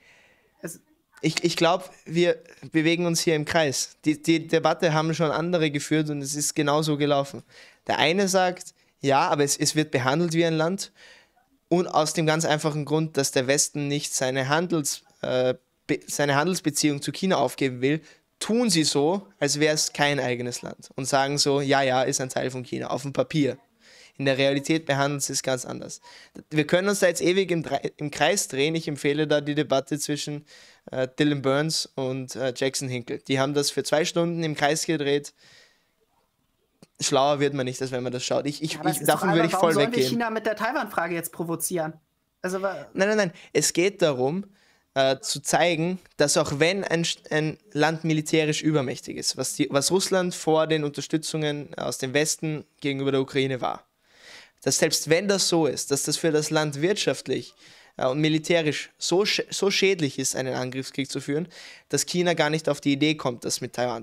S2: Es,
S1: ich ich glaube, wir bewegen uns hier im Kreis. Die, die Debatte haben schon andere geführt und es ist genauso gelaufen. Der eine sagt, ja, aber es, es wird behandelt wie ein Land und aus dem ganz einfachen Grund, dass der Westen nicht seine, Handels, äh, be, seine Handelsbeziehung zu China aufgeben will, tun sie so, als wäre es kein eigenes Land und sagen so, ja, ja, ist ein Teil von China, auf dem Papier. In der Realität behandeln sie es ganz anders. Wir können uns da jetzt ewig im, Dre- im Kreis drehen. Ich empfehle da die Debatte zwischen äh, Dylan Burns und äh, Jackson Hinkle. Die haben das für zwei Stunden im Kreis gedreht. Schlauer wird man nicht, als wenn man das schaut. Ich, ich,
S2: ja, aber es
S1: ich,
S2: ist doch
S1: davon würde
S2: albern.
S1: ich
S2: Warum
S1: voll
S2: sollen wir
S1: weggehen.
S2: China mit der Taiwan-Frage jetzt provozieren? Also, wa-
S1: Nein, nein, nein. Es geht darum, äh, zu zeigen, dass auch wenn ein, St- ein Land militärisch übermächtig ist, was, die, was Russland vor den Unterstützungen aus dem Westen gegenüber der Ukraine war, dass selbst wenn das so ist, dass das für das Land wirtschaftlich äh, und militärisch so, sch so schädlich ist, einen Angriffskrieg zu führen, dass China gar nicht auf die Idee kommt, das mit Taiwan zu,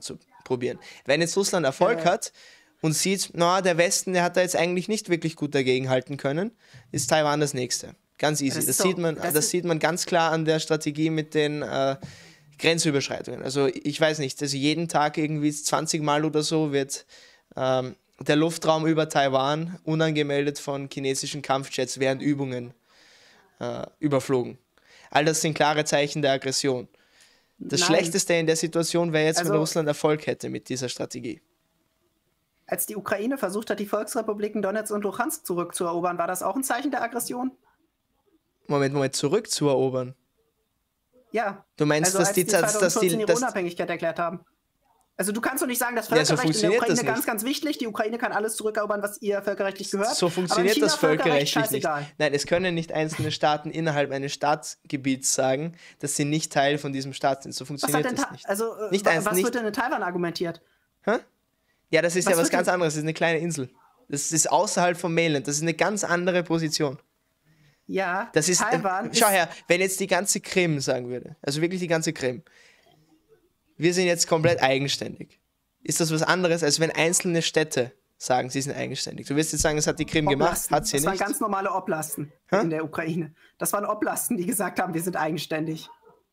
S1: probieren. Wenn jetzt Russland Erfolg
S2: Äh.
S1: hat und sieht, na, der Westen, der hat da jetzt eigentlich nicht wirklich gut dagegenhalten können, ist Taiwan das nächste. Ganz easy.
S2: Das
S1: Das,
S2: ist
S1: sieht,
S2: doch-
S1: man,
S2: das
S1: das
S2: ist-
S1: sieht man ganz klar an der Strategie mit den äh, Grenzüberschreitungen. Also ich weiß nicht, also jeden Tag irgendwie zwanzig Mal oder so wird ähm, der Luftraum über Taiwan unangemeldet von chinesischen Kampfjets während Übungen äh, überflogen. All das sind klare Zeichen der Aggression. Das
S2: Nein.
S1: Schlechteste in der Situation wäre jetzt, wenn
S2: Also-
S1: Russland Erfolg hätte mit dieser Strategie.
S2: Als die Ukraine versucht hat, die Volksrepubliken Donetsk und Luhansk zurückzuerobern, war das auch ein Zeichen der Aggression?
S1: Moment, Moment, zurückzuerobern.
S2: Ja.
S1: Du meinst,
S2: also,
S1: dass
S2: als
S1: die-
S2: die
S1: dass- dass
S2: zweitausendvierzehn
S1: die-
S2: ihre
S1: dass-
S2: Unabhängigkeit erklärt haben. Also du kannst doch nicht sagen, das
S1: Ja, so
S2: Völkerrecht in der
S1: funktioniert
S2: Ukraine
S1: das
S2: ganz,
S1: nicht.
S2: ganz wichtig. Die Ukraine kann alles zurückerobern, was ihr völkerrechtlich gehört.
S1: So funktioniert
S2: aber in China
S1: das völkerrechtlich nicht.
S2: scheißegal.
S1: Nein, es können nicht einzelne Staaten innerhalb eines Staatsgebiets sagen, dass sie nicht Teil von diesem Staat sind. So
S2: Was, hat
S1: funktioniert
S2: denn
S1: das
S2: Ta-
S1: nicht.
S2: also, äh,
S1: Nicht
S2: wa-
S1: eins,
S2: was
S1: nicht-
S2: wird denn in Taiwan argumentiert?
S1: Hä? Ja, das ist
S2: Was
S1: ja was
S2: wird
S1: ganz
S2: denn-
S1: anderes. Das ist eine kleine Insel. Das ist außerhalb vom Mainland. Das ist eine ganz andere Position.
S2: Ja,
S1: Das ist,
S2: Taiwan
S1: äh, schau
S2: ist,
S1: her, wenn jetzt die ganze Krim sagen würde, also wirklich die ganze Krim, wir sind jetzt komplett eigenständig. Ist das was anderes, als wenn einzelne Städte sagen, sie sind eigenständig? Du wirst jetzt sagen, das hat die Krim gemacht,
S2: Oblasten.
S1: hat sie
S2: Das waren
S1: nicht.
S2: ganz normale Oblasten
S1: Hä?
S2: in der Ukraine. Das waren Oblasten, die gesagt haben, wir sind eigenständig.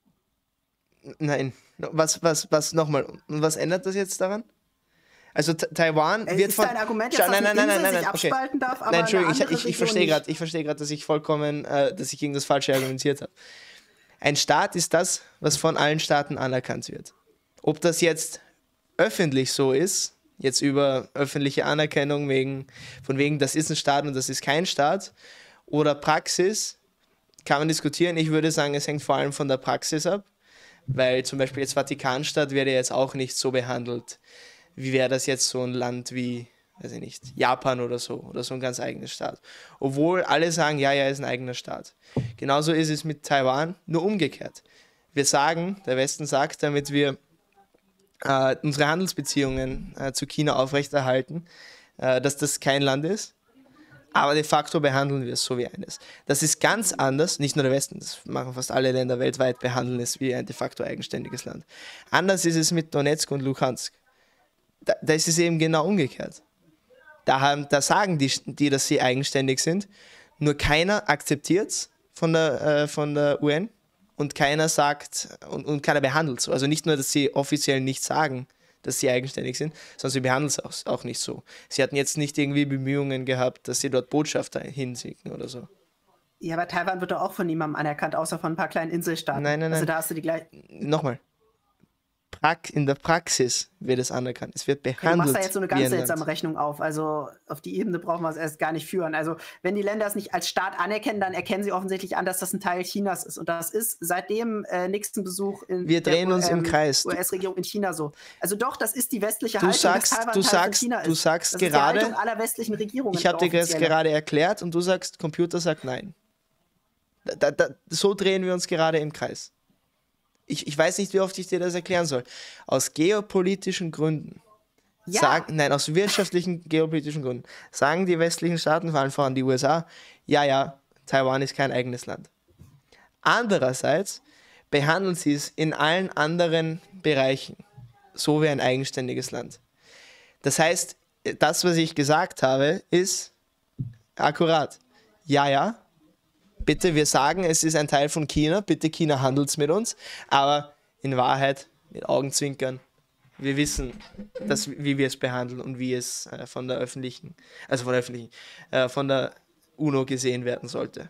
S1: Nein, was, was, was, nochmal, und was ändert das jetzt daran? Also Ta- Taiwan
S2: Äh,
S1: wird
S2: ist
S1: von...
S2: dein Argument
S1: Schau,
S2: jetzt, dass
S1: nein,
S2: eine
S1: nein, nein,
S2: Insel
S1: nein,
S2: sich
S1: nein, okay.
S2: abspalten darf, aber
S1: Nein, Entschuldigung,
S2: eine
S1: ich,
S2: andere
S1: ich, ich
S2: Region
S1: verstehe
S2: nicht?
S1: gerade, ich verstehe gerade, dass ich vollkommen, äh, dass ich gegen das Falsche argumentiert habe. Ein Staat ist das, was von allen Staaten anerkannt wird. Ob das jetzt öffentlich so ist, jetzt über öffentliche Anerkennung wegen, von wegen, das ist ein Staat und das ist kein Staat, oder Praxis, kann man diskutieren. Ich würde sagen, es hängt vor allem von der Praxis ab, weil zum Beispiel jetzt Vatikanstadt werde jetzt auch nicht so behandelt. Wie wäre das jetzt so ein Land wie, weiß ich nicht, Japan oder so, oder so ein ganz eigenes Staat. Obwohl alle sagen, ja, ja, ist ein eigener Staat. Genauso ist es mit Taiwan, nur umgekehrt. Wir sagen, der Westen sagt, damit wir äh, unsere Handelsbeziehungen äh, zu China aufrechterhalten, äh, dass das kein Land ist, aber de facto behandeln wir es so wie eines. Das ist ganz anders, nicht nur der Westen, das machen fast alle Länder weltweit, behandeln es wie ein de facto eigenständiges Land. Anders ist es mit Donetsk und Luhansk. Da, da ist es eben genau umgekehrt. Da, haben, da sagen die, die, dass sie eigenständig sind, nur keiner akzeptiert es von der, äh, von der U N und keiner sagt und, und keiner behandelt so. Also nicht nur, dass sie offiziell nicht sagen, dass sie eigenständig sind, sondern sie behandeln es auch, auch nicht so. Sie hatten jetzt nicht irgendwie Bemühungen gehabt, dass sie dort Botschafter hinschicken oder so.
S2: Ja, aber Taiwan wird doch auch von niemandem anerkannt, außer von ein paar kleinen Inselstaaten.
S1: Nein, nein,
S2: Also
S1: nein.
S2: da hast du die gleich.
S1: Nochmal. Prax- in der Praxis wird es anerkannt. Es wird
S2: Du
S1: behandelt.
S2: machst da jetzt so eine
S1: wie
S2: ganz
S1: ein
S2: seltsame
S1: Land.
S2: Rechnung auf. Also auf die Ebene brauchen wir es erst gar nicht führen. Also wenn die Länder es nicht als Staat anerkennen, dann erkennen sie offensichtlich an, dass das ein Teil Chinas ist. Und das ist seit dem äh, nächsten Besuch in
S1: Wir
S2: der
S1: drehen uns im Kreis.
S2: U S-Regierung in China so. Also doch, das ist die westliche
S1: Du
S2: Haltung,
S1: sagst-
S2: dass Taiwan
S1: du
S2: Teil von
S1: sagst-
S2: China
S1: du
S2: ist.
S1: sagst
S2: das
S1: gerade-
S2: ist die Haltung aller westlichen Regierungen.
S1: Ich habe dir das
S2: offizielle.
S1: gerade erklärt und du sagst, Computer sagt nein. Da, da, da, so drehen wir uns gerade im Kreis. Ich, ich weiß nicht, wie oft ich dir das erklären soll. Aus geopolitischen Gründen,
S2: Ja.
S1: sagen, nein, aus wirtschaftlichen, geopolitischen Gründen, sagen die westlichen Staaten, vor allem voran die U S A, ja, ja, Taiwan ist kein eigenes Land. Andererseits behandeln sie es in allen anderen Bereichen so wie ein eigenständiges Land. Das heißt, das, was ich gesagt habe, ist akkurat. Ja, ja, bitte, wir sagen, es ist ein Teil von China, bitte China handelt mit uns, aber in Wahrheit mit Augenzwinkern. Wir wissen, dass, wie wir es behandeln und wie es äh, von der öffentlichen, also von der öffentlichen, äh, von der UNO gesehen werden sollte.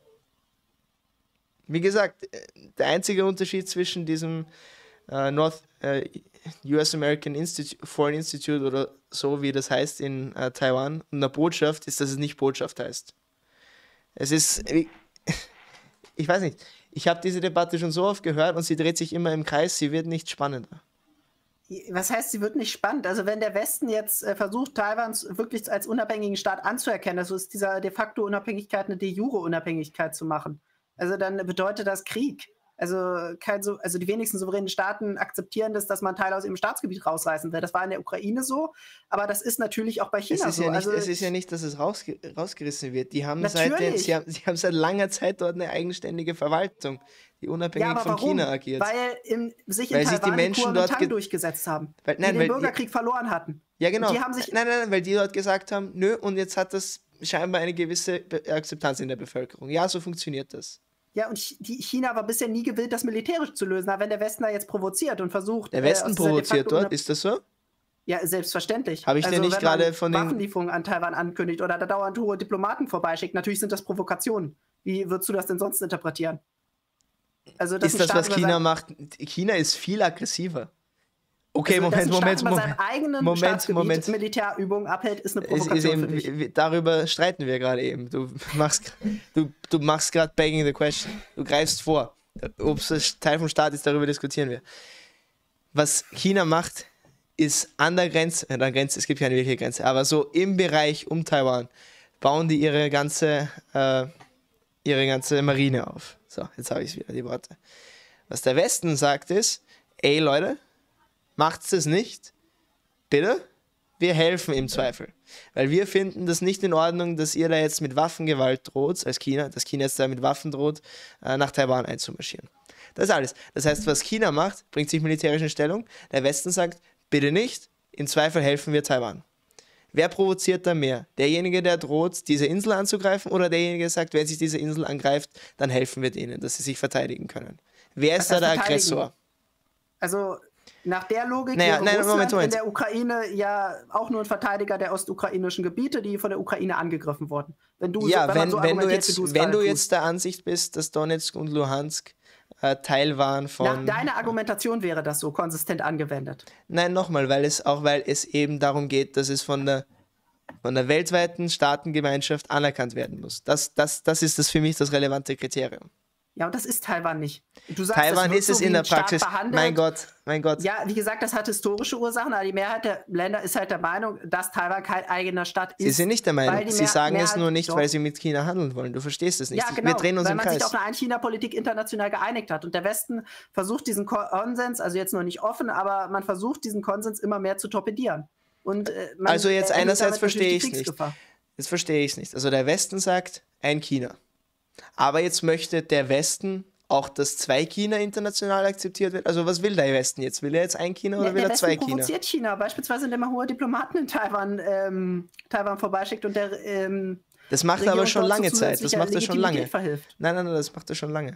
S1: Wie gesagt, äh, der einzige Unterschied zwischen diesem äh, North äh, U S American Institute, Foreign Institute oder so, wie das heißt in äh, Taiwan, und einer Botschaft ist, dass es nicht Botschaft heißt. Es ist, ich weiß nicht, ich habe diese Debatte schon so oft gehört und sie dreht sich immer im Kreis, sie wird nicht spannender.
S2: Was heißt, sie wird nicht spannend? Also wenn der Westen jetzt äh, versucht, Taiwan wirklich als unabhängigen Staat anzuerkennen, also ist dieser de facto Unabhängigkeit eine de jure Unabhängigkeit zu machen, also dann bedeutet das Krieg. Also, kein so, also die wenigsten souveränen Staaten akzeptieren das, dass man Teile aus ihrem Staatsgebiet rausreißen will. Das war in der Ukraine so, aber das ist natürlich auch bei China
S1: Es ist,
S2: so.
S1: ja nicht,
S2: also,
S1: es ist ja nicht, dass es rausge rausgerissen wird. Die haben, seit, den,
S2: Natürlich.
S1: sie, haben, sie haben seit langer Zeit dort eine eigenständige Verwaltung, die unabhängig
S2: ja, aber
S1: von
S2: warum?
S1: China agiert.
S2: Weil in, sich in
S1: Weil sich die
S2: Taiwan die
S1: Menschen dort
S2: Kuomintang
S1: ge-
S2: durchgesetzt haben,
S1: Weil- nein,
S2: die
S1: weil
S2: den
S1: die-
S2: Bürgerkrieg verloren hatten.
S1: Ja, genau.
S2: Und die haben sich,
S1: nein, nein, nein, weil die dort gesagt haben, nö, und jetzt hat das scheinbar eine gewisse Be Akzeptanz in der Bevölkerung. Ja, so funktioniert das.
S2: ja, und Ch- die China war bisher nie gewillt, das militärisch zu lösen. Aber wenn der Westen da jetzt provoziert und versucht,
S1: Der
S2: äh,
S1: Westen
S2: aus dieser de
S1: provoziert
S2: facto
S1: dort, ist das so?
S2: Ja, selbstverständlich.
S1: Habe ich dir
S2: also,
S1: nicht
S2: wenn man
S1: gerade von den-
S2: Waffenlieferungen an Taiwan ankündigt oder da dauernd hohe Diplomaten vorbeischickt, natürlich sind das Provokationen. Wie würdest du das denn sonst interpretieren? Also, dass
S1: Ist
S2: ein
S1: das, was
S2: Staat über
S1: China
S2: sein-
S1: macht? China ist viel aggressiver. Okay,
S2: also, dass
S1: Moment,
S2: ein Staat
S1: Moment,
S2: über
S1: Moment.
S2: seinem eigenen
S1: Moment,
S2: Staatsgebiet
S1: Moment.
S2: Militärübungen abhält, ist eine
S1: Es ist
S2: Provokation
S1: eben,
S2: für dich.
S1: w- darüber streiten wir gerade eben. Du machst, du, du machst gerade begging the question. Du greifst vor. Ob es Teil vom Staat ist, darüber diskutieren wir. Was China macht, ist an der Grenze, an der Grenze, es gibt keine wirkliche Grenze, aber so im Bereich um Taiwan bauen die ihre ganze, äh, ihre ganze Marine auf. So, jetzt habe ich wieder die Worte. Was der Westen sagt ist, ey Leute, macht's das nicht, bitte, wir helfen im Zweifel. Weil wir finden das nicht in Ordnung, dass ihr da jetzt mit Waffengewalt droht, als China, dass China jetzt da mit Waffen droht, äh, nach Taiwan einzumarschieren. Das ist alles. Das heißt, was China macht, bringt sich militärisch in Stellung. Der Westen sagt, bitte nicht, im Zweifel helfen wir Taiwan. Wer provoziert da mehr? Derjenige, der droht, diese Insel anzugreifen, oder derjenige, der sagt, wenn sich diese Insel angreift, dann helfen wir denen, dass sie sich verteidigen können? Wer ist
S2: Was
S1: da
S2: heißt
S1: der
S2: verteidigen?
S1: Aggressor?
S2: Also, nach der Logik
S1: Naja,
S2: wäre
S1: nein,
S2: Russland
S1: Moment, Moment.
S2: in der Ukraine ja auch nur ein Verteidiger der ostukrainischen Gebiete, die von der Ukraine angegriffen wurden. Wenn du
S1: Ja,
S2: so, wenn,
S1: wenn,
S2: man so
S1: wenn, du
S2: argumentiert,
S1: jetzt,
S2: wie du es
S1: wenn
S2: gerade
S1: du
S2: tust.
S1: jetzt der Ansicht bist, dass Donetsk und Luhansk äh, Teil waren
S2: Nach
S1: von...
S2: deiner Argumentation wäre das so konsistent angewendet.
S1: Nein, nochmal, weil es auch weil es eben darum geht, dass es von der, von der weltweiten Staatengemeinschaft anerkannt werden muss. Das, das, das ist das für mich das relevante Kriterium.
S2: Ja, und das ist Taiwan nicht. Du sagst,
S1: Taiwan
S2: das wird
S1: ist
S2: so
S1: es
S2: wie
S1: in der
S2: ein Staat
S1: Praxis.
S2: behandelt.
S1: Mein Gott, mein Gott.
S2: Ja, wie gesagt, das hat historische Ursachen, aber die Mehrheit der Länder ist halt der Meinung, dass Taiwan kein eigener Staat ist.
S1: Sie sind nicht der
S2: weil
S1: Meinung.
S2: die
S1: Sie
S2: Mehr-
S1: sagen es
S2: Mehrheit-
S1: nur nicht,
S2: doch.
S1: weil sie mit China handeln wollen. Du verstehst es nicht.
S2: Ja, genau,
S1: Wir drehen uns
S2: weil
S1: im
S2: man
S1: Kreis.
S2: sich auf eine Ein-China-Politik international geeinigt hat. Und der Westen versucht diesen Konsens, also jetzt noch nicht offen, aber man versucht diesen Konsens immer mehr zu torpedieren. Und, äh, man
S1: Also jetzt
S2: erhöht
S1: einerseits
S2: damit natürlich
S1: verstehe
S2: die
S1: ich es nicht.
S2: Kriegsgefahr.
S1: Jetzt verstehe ich es nicht. Also der Westen sagt, ein China. Aber jetzt möchte der Westen auch, dass zwei China international akzeptiert wird. Also was will der Westen jetzt? Will er jetzt ein China oder
S2: Ja,
S1: will
S2: der
S1: er zwei
S2: Westen
S1: China?
S2: provoziert China, beispielsweise indem er hohe Diplomaten in Taiwan, ähm, Taiwan vorbeischickt und der ähm,
S1: Das macht er
S2: Regierung
S1: aber schon
S2: dort zu
S1: lange Zeit. Das
S2: zusätzlicher
S1: macht er schon lange.
S2: Legitimität verhilft.
S1: Nein, nein, nein, das macht er schon lange.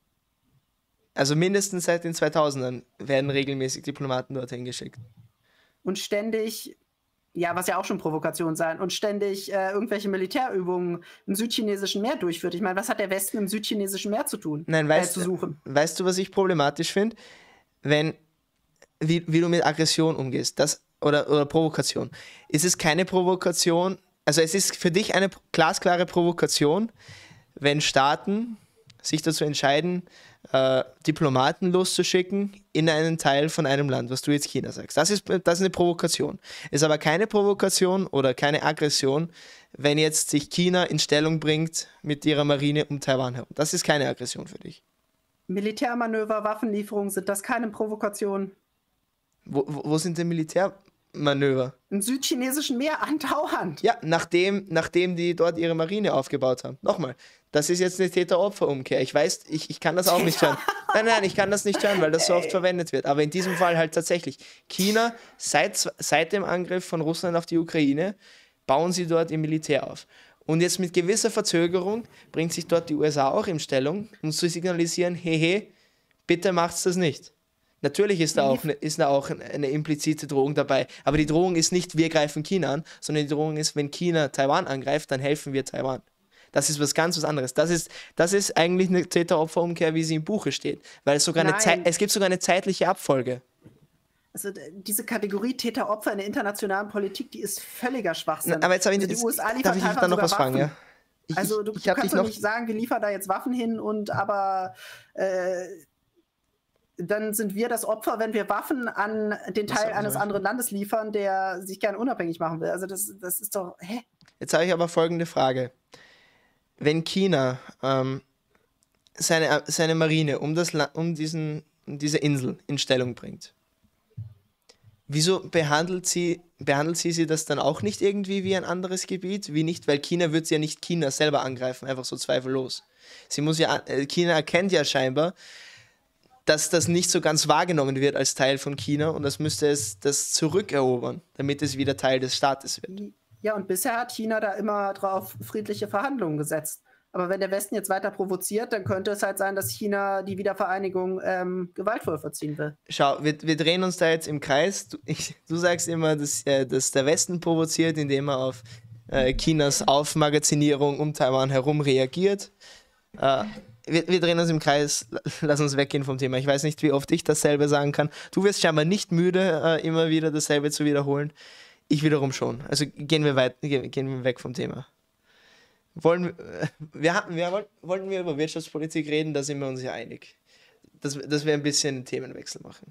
S1: Also mindestens seit den zweitausendern werden regelmäßig Diplomaten dorthin geschickt.
S2: Und ständig, ja, was ja auch schon Provokation sein, und ständig äh, irgendwelche Militärübungen im südchinesischen Meer durchführt. Ich meine, was hat der Westen im südchinesischen Meer zu tun?
S1: Nein,
S2: äh,
S1: weißt,
S2: zu suchen.
S1: weißt du, was ich problematisch finde? Wenn, wie, wie du mit Aggression umgehst, das, oder, oder Provokation. Ist es keine Provokation, also es ist für dich eine glasklare Provokation, wenn Staaten sich dazu entscheiden, äh, Diplomaten loszuschicken in einen Teil von einem Land, was du jetzt China sagst. Das ist, das ist eine Provokation. Ist aber keine Provokation oder keine Aggression, wenn jetzt sich China in Stellung bringt mit ihrer Marine um Taiwan herum. Das ist keine Aggression für dich.
S2: Militärmanöver, Waffenlieferungen, sind das keine Provokationen?
S1: Wo, wo wo sind denn Militärmanöver?
S2: Im südchinesischen Meer andauernd.
S1: Ja, nachdem, nachdem die dort ihre Marine aufgebaut haben. Nochmal, das ist jetzt eine Täter-Opfer-Umkehr. Ich weiß, ich, ich kann das auch nicht hören. Nein, nein, ich kann das nicht hören, weil das so oft verwendet wird. Aber in diesem Fall halt tatsächlich. China, seit, seit dem Angriff von Russland auf die Ukraine, bauen sie dort ihr Militär auf. Und jetzt mit gewisser Verzögerung bringt sich dort die U S A auch in Stellung, um zu signalisieren, hey, hey, bitte macht's das nicht. Natürlich ist da auch, eine, ist da auch eine implizite Drohung dabei. Aber die Drohung ist nicht, wir greifen China an, sondern die Drohung ist, wenn China Taiwan angreift, dann helfen wir Taiwan. Das ist was ganz was anderes. Das ist, das ist eigentlich eine Täter-Opfer-Umkehr, wie sie im Buche steht. Weil es sogar eine Zeit, es gibt sogar eine zeitliche Abfolge.
S2: Also d- diese Kategorie Täter-Opfer in der internationalen Politik, die ist völliger Schwachsinn.
S1: Na, aber jetzt habe ich,
S2: also die
S1: jetzt,
S2: U S A
S1: darf
S2: liefern
S1: ich
S2: Taiwan
S1: da noch
S2: sogar
S1: was fragen,
S2: Waffen.
S1: ja? Ich,
S2: Also du,
S1: ich, ich
S2: du
S1: hab
S2: kannst
S1: dich
S2: doch
S1: noch,
S2: nicht sagen, wir liefern da jetzt Waffen hin und aber äh, dann sind wir das Opfer, wenn wir Waffen an den Teil eines anderen Landes liefern, der sich gerne unabhängig machen will. Also das, das ist doch, hä?
S1: Jetzt habe ich aber folgende Frage. Wenn China ähm, seine, seine Marine um, das, um diesen, diese Insel in Stellung bringt, wieso behandelt sie, behandelt sie sie das dann auch nicht irgendwie wie ein anderes Gebiet? Wie nicht? Weil China wird ja nicht China selber angreifen, einfach so zweifellos. Sie muss ja, China erkennt ja scheinbar, dass das nicht so ganz wahrgenommen wird als Teil von China und das müsste es das zurückerobern, damit es wieder Teil des Staates wird.
S2: Ja, und bisher hat China da immer drauf friedliche Verhandlungen gesetzt. Aber wenn der Westen jetzt weiter provoziert, dann könnte es halt sein, dass China die Wiedervereinigung ähm, gewaltvoll verziehen will.
S1: Schau, wir, wir drehen uns da jetzt im Kreis. Du, ich, du sagst immer, dass, äh, dass der Westen provoziert, indem er auf äh, Chinas Aufmagazinierung um Taiwan herum reagiert. Äh, wir, wir drehen uns im Kreis. Lass uns weggehen vom Thema. Ich weiß nicht, wie oft ich dasselbe sagen kann. Du wirst scheinbar nicht müde, äh, immer wieder dasselbe zu wiederholen. Ich wiederum schon. Also gehen wir, weit, gehen, gehen wir weg vom Thema. Wollen wir, hatten, wir, wollten wir über Wirtschaftspolitik reden, da sind wir uns ja einig. Dass, dass wir ein bisschen einen Themenwechsel machen.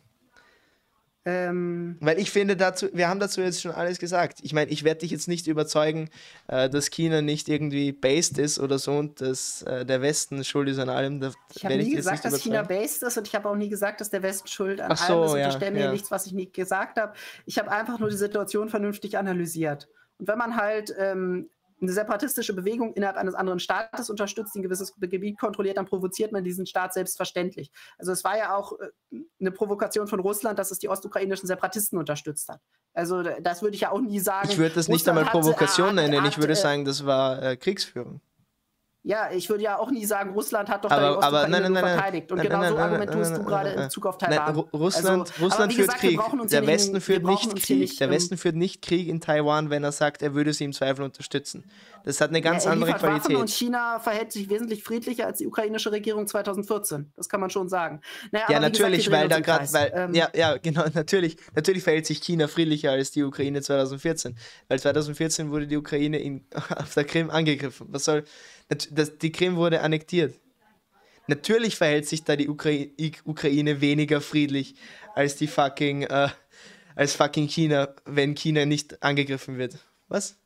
S2: Ähm.
S1: Weil ich finde, dazu, wir haben dazu jetzt schon alles gesagt. Ich meine, ich werde dich jetzt nicht überzeugen, äh, dass China nicht irgendwie based ist oder so und dass äh, der Westen schuld ist an allem. Da
S2: ich habe nie gesagt, dass China based ist und ich habe auch nie gesagt, dass der Westen schuld an
S1: so,
S2: allem ist.
S1: ja,
S2: Unterstelle mir
S1: ja.
S2: nichts, was ich nie gesagt habe. Ich habe einfach nur die Situation vernünftig analysiert. Und wenn man halt ähm, eine separatistische Bewegung innerhalb eines anderen Staates unterstützt, die ein gewisses Gebiet kontrolliert, dann provoziert man diesen Staat selbstverständlich. Also es war ja auch äh, eine Provokation von Russland, dass es die ostukrainischen Separatisten unterstützt hat. Also das würde ich ja auch nie sagen.
S1: Ich würde das nicht
S2: Russland
S1: einmal Provokation
S2: hat,
S1: nennen,
S2: hat,
S1: ich würde
S2: äh,
S1: sagen, das war äh, Kriegsführung.
S2: Ja, ich würde ja auch nie sagen, Russland hat doch
S1: aber,
S2: da die
S1: aber,
S2: Ostukraine
S1: nein, nein, nein,
S2: verteidigt. Und
S1: nein,
S2: genau
S1: nein,
S2: so
S1: nein,
S2: argumentierst
S1: nein,
S2: du
S1: nein,
S2: gerade
S1: nein,
S2: in Bezug auf
S1: nein,
S2: Taiwan.
S1: Russland,
S2: also,
S1: Russland
S2: wie
S1: führt
S2: gesagt,
S1: Krieg.
S2: wir brauchen uns
S1: Der
S2: hier nicht-
S1: Westen führt
S2: wir brauchen
S1: nicht
S2: uns hier
S1: Krieg.
S2: nicht,
S1: Der
S2: ähm,
S1: Westen führt nicht Krieg in Taiwan, wenn er sagt, er würde sie im Zweifel unterstützen. Das hat eine ganz
S2: ja, er
S1: andere
S2: liefert Waffen
S1: Qualität.
S2: und China verhält sich wesentlich friedlicher als die ukrainische Regierung zweitausendvierzehn. Das kann man schon sagen. Naja,
S1: Ja,
S2: aber wie gesagt,
S1: natürlich,
S2: wir drehen
S1: weil
S2: uns
S1: da
S2: im
S1: gerade,
S2: Kreis.
S1: weil,
S2: Ähm,
S1: ja, ja, genau, natürlich, natürlich verhält sich China friedlicher als die Ukraine zweitausendvierzehn, weil zweitausendvierzehn wurde die Ukraine in, auf der Krim angegriffen. Was soll, das, die Krim wurde annektiert. Natürlich verhält sich da die Ukra- Ukraine weniger friedlich als die fucking, äh, als fucking China, wenn China nicht angegriffen wird. Was?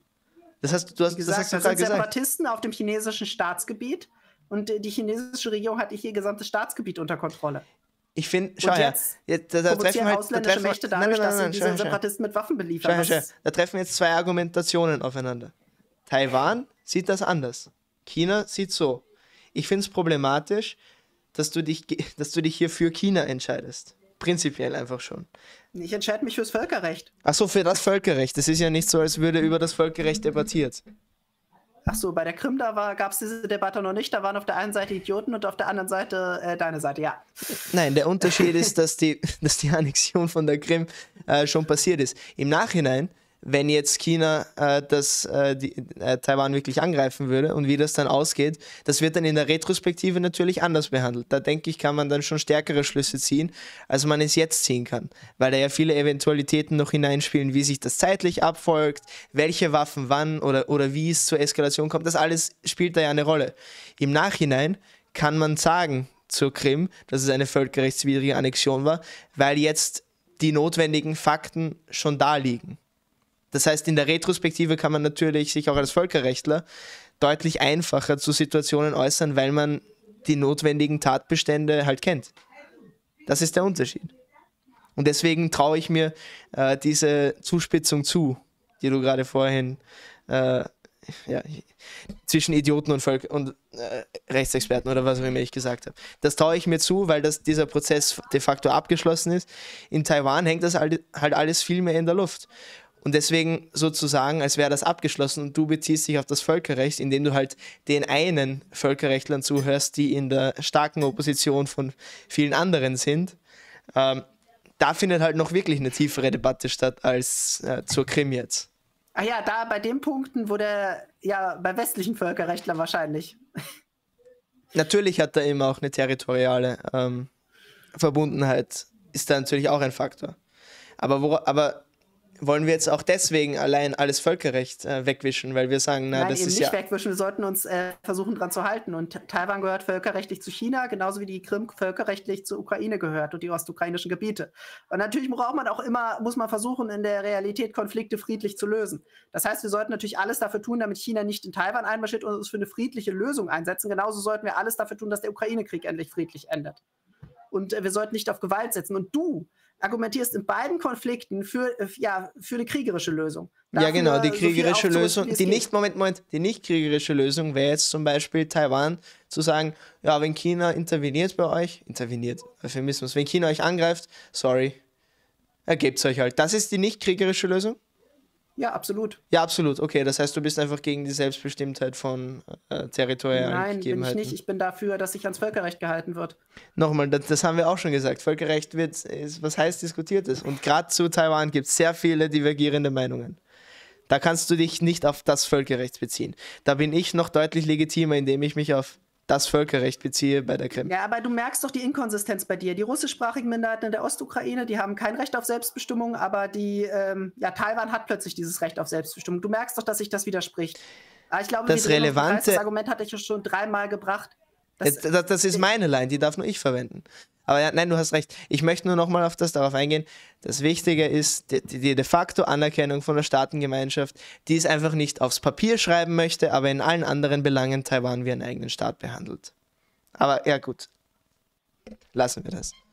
S1: Das hast du, hast,
S2: Wie gesagt,
S1: das hast du
S2: das
S1: gerade
S2: sind
S1: gesagt.
S2: Separatisten auf dem chinesischen Staatsgebiet und äh, die chinesische Regierung hat nicht ihr gesamtes Staatsgebiet unter Kontrolle.
S1: Ich finde, schau
S2: Und
S1: her,
S2: jetzt
S1: jetzt, da, da treffen
S2: provozieren
S1: wir halt, da
S2: ausländische
S1: treffen wir,
S2: Mächte
S1: nein,
S2: dadurch,
S1: nein,
S2: dass
S1: nein,
S2: sie
S1: nein,
S2: diese
S1: schau, schau,
S2: Separatisten mit Waffen beliefern.
S1: schau, schau,
S2: Was-
S1: schau. Da treffen jetzt zwei Argumentationen aufeinander. Taiwan sieht das anders. China sieht so. Ich finde es problematisch, dass du, dich, ge- dass du dich hier für China entscheidest. Prinzipiell einfach schon.
S2: Ich entscheide mich fürs Völkerrecht.
S1: Achso, für das Völkerrecht. Das ist ja nicht so, als würde über das Völkerrecht debattiert.
S2: Ach so, bei der Krim, da gab es diese Debatte noch nicht. Da waren auf der einen Seite Idioten und auf der anderen Seite äh, deine Seite, ja.
S1: Nein, der Unterschied ist, dass die, dass die Annexion von der Krim äh, schon passiert ist. Im Nachhinein, wenn jetzt China äh, das, äh, die, äh, Taiwan wirklich angreifen würde und wie das dann ausgeht, das wird dann in der Retrospektive natürlich anders behandelt. Da denke ich, kann man dann schon stärkere Schlüsse ziehen, als man es jetzt ziehen kann, weil da ja viele Eventualitäten noch hineinspielen, wie sich das zeitlich abfolgt, welche Waffen wann oder, oder wie es zur Eskalation kommt. Das alles spielt da ja eine Rolle. Im Nachhinein kann man sagen zur Krim, dass es eine völkerrechtswidrige Annexion war, weil jetzt die notwendigen Fakten schon da liegen. Das heißt, in der Retrospektive kann man natürlich sich auch als Völkerrechtler deutlich einfacher zu Situationen äußern, weil man die notwendigen Tatbestände halt kennt. Das ist der Unterschied. Und deswegen traue ich mir äh, diese Zuspitzung zu, die du gerade vorhin äh, ja, zwischen Idioten und, Völker und äh, Rechtsexperten oder was auch immer ich gesagt habe. Das traue ich mir zu, weil das, dieser Prozess de facto abgeschlossen ist. In Taiwan hängt das halt, halt alles viel mehr in der Luft. Und deswegen sozusagen, als wäre das abgeschlossen und du beziehst dich auf das Völkerrecht, indem du halt den einen Völkerrechtlern zuhörst, die in der starken Opposition von vielen anderen sind, ähm, da findet halt noch wirklich eine tiefere Debatte statt als äh, zur Krim jetzt.
S2: Ach ja, da bei den Punkten, wo der, ja, bei westlichen Völkerrechtlern wahrscheinlich.
S1: Natürlich hat da immer auch eine territoriale ähm, Verbundenheit, ist da natürlich auch ein Faktor. Aber, wo, aber wollen wir jetzt auch deswegen allein alles Völkerrecht äh, wegwischen, weil wir sagen, na,
S2: Nein,
S1: das
S2: eben
S1: ist
S2: nicht
S1: ja...
S2: wegwischen. Wir sollten uns äh, versuchen, dran zu halten. Und Taiwan gehört völkerrechtlich zu China, genauso wie die Krim völkerrechtlich zur Ukraine gehört und die ostukrainischen Gebiete. Und natürlich braucht man auch immer, muss man versuchen, in der Realität Konflikte friedlich zu lösen. Das heißt, wir sollten natürlich alles dafür tun, damit China nicht in Taiwan einmarschiert und uns für eine friedliche Lösung einsetzen. Genauso sollten wir alles dafür tun, dass der Ukraine-Krieg endlich friedlich endet. Und äh, wir sollten nicht auf Gewalt setzen. Und du argumentierst in beiden Konflikten für, äh, ja, für eine kriegerische Lösung. Dafür,
S1: ja, genau, die kriegerische
S2: so
S1: Lösung, die
S2: geht.
S1: nicht, Moment, Moment, die nicht kriegerische Lösung wäre jetzt zum Beispiel Taiwan zu sagen, ja, wenn China interveniert bei euch, interveniert, Euphemismus, wenn China euch angreift, sorry, ergebt's euch halt. Das ist die nicht kriegerische Lösung?
S2: Ja, absolut.
S1: Ja, absolut. Okay, das heißt, du bist einfach gegen die Selbstbestimmtheit von äh, territorialen
S2: Nein,
S1: Gegebenheiten.
S2: bin ich nicht. Ich bin dafür, dass sich ans Völkerrecht gehalten wird.
S1: Nochmal, das, das haben wir auch schon gesagt. Völkerrecht wird, ist, was heißt diskutiert ist. Und gerade zu Taiwan gibt es sehr viele divergierende Meinungen. Da kannst du dich nicht auf das Völkerrecht beziehen. Da bin ich noch deutlich legitimer, indem ich mich auf das Völkerrecht beziehe bei der Krim.
S2: Ja, aber du merkst doch die Inkonsistenz bei dir. Die russischsprachigen Minderheiten in der Ostukraine, die haben kein Recht auf Selbstbestimmung, aber die, ähm, ja, Taiwan hat plötzlich dieses Recht auf Selbstbestimmung. Du merkst doch, dass sich das widerspricht. Aber ich glaube,
S1: das relevante
S2: das Argument hatte ich schon dreimal gebracht.
S1: Das, das, das ist meine Line, die darf nur ich verwenden. Aber ja, nein, du hast recht. Ich möchte nur nochmal auf das darauf eingehen. Das Wichtige ist die, die de facto Anerkennung von der Staatengemeinschaft, die es einfach nicht aufs Papier schreiben möchte, aber in allen anderen Belangen Taiwan wie einen eigenen Staat behandelt. Aber ja gut, lassen wir das.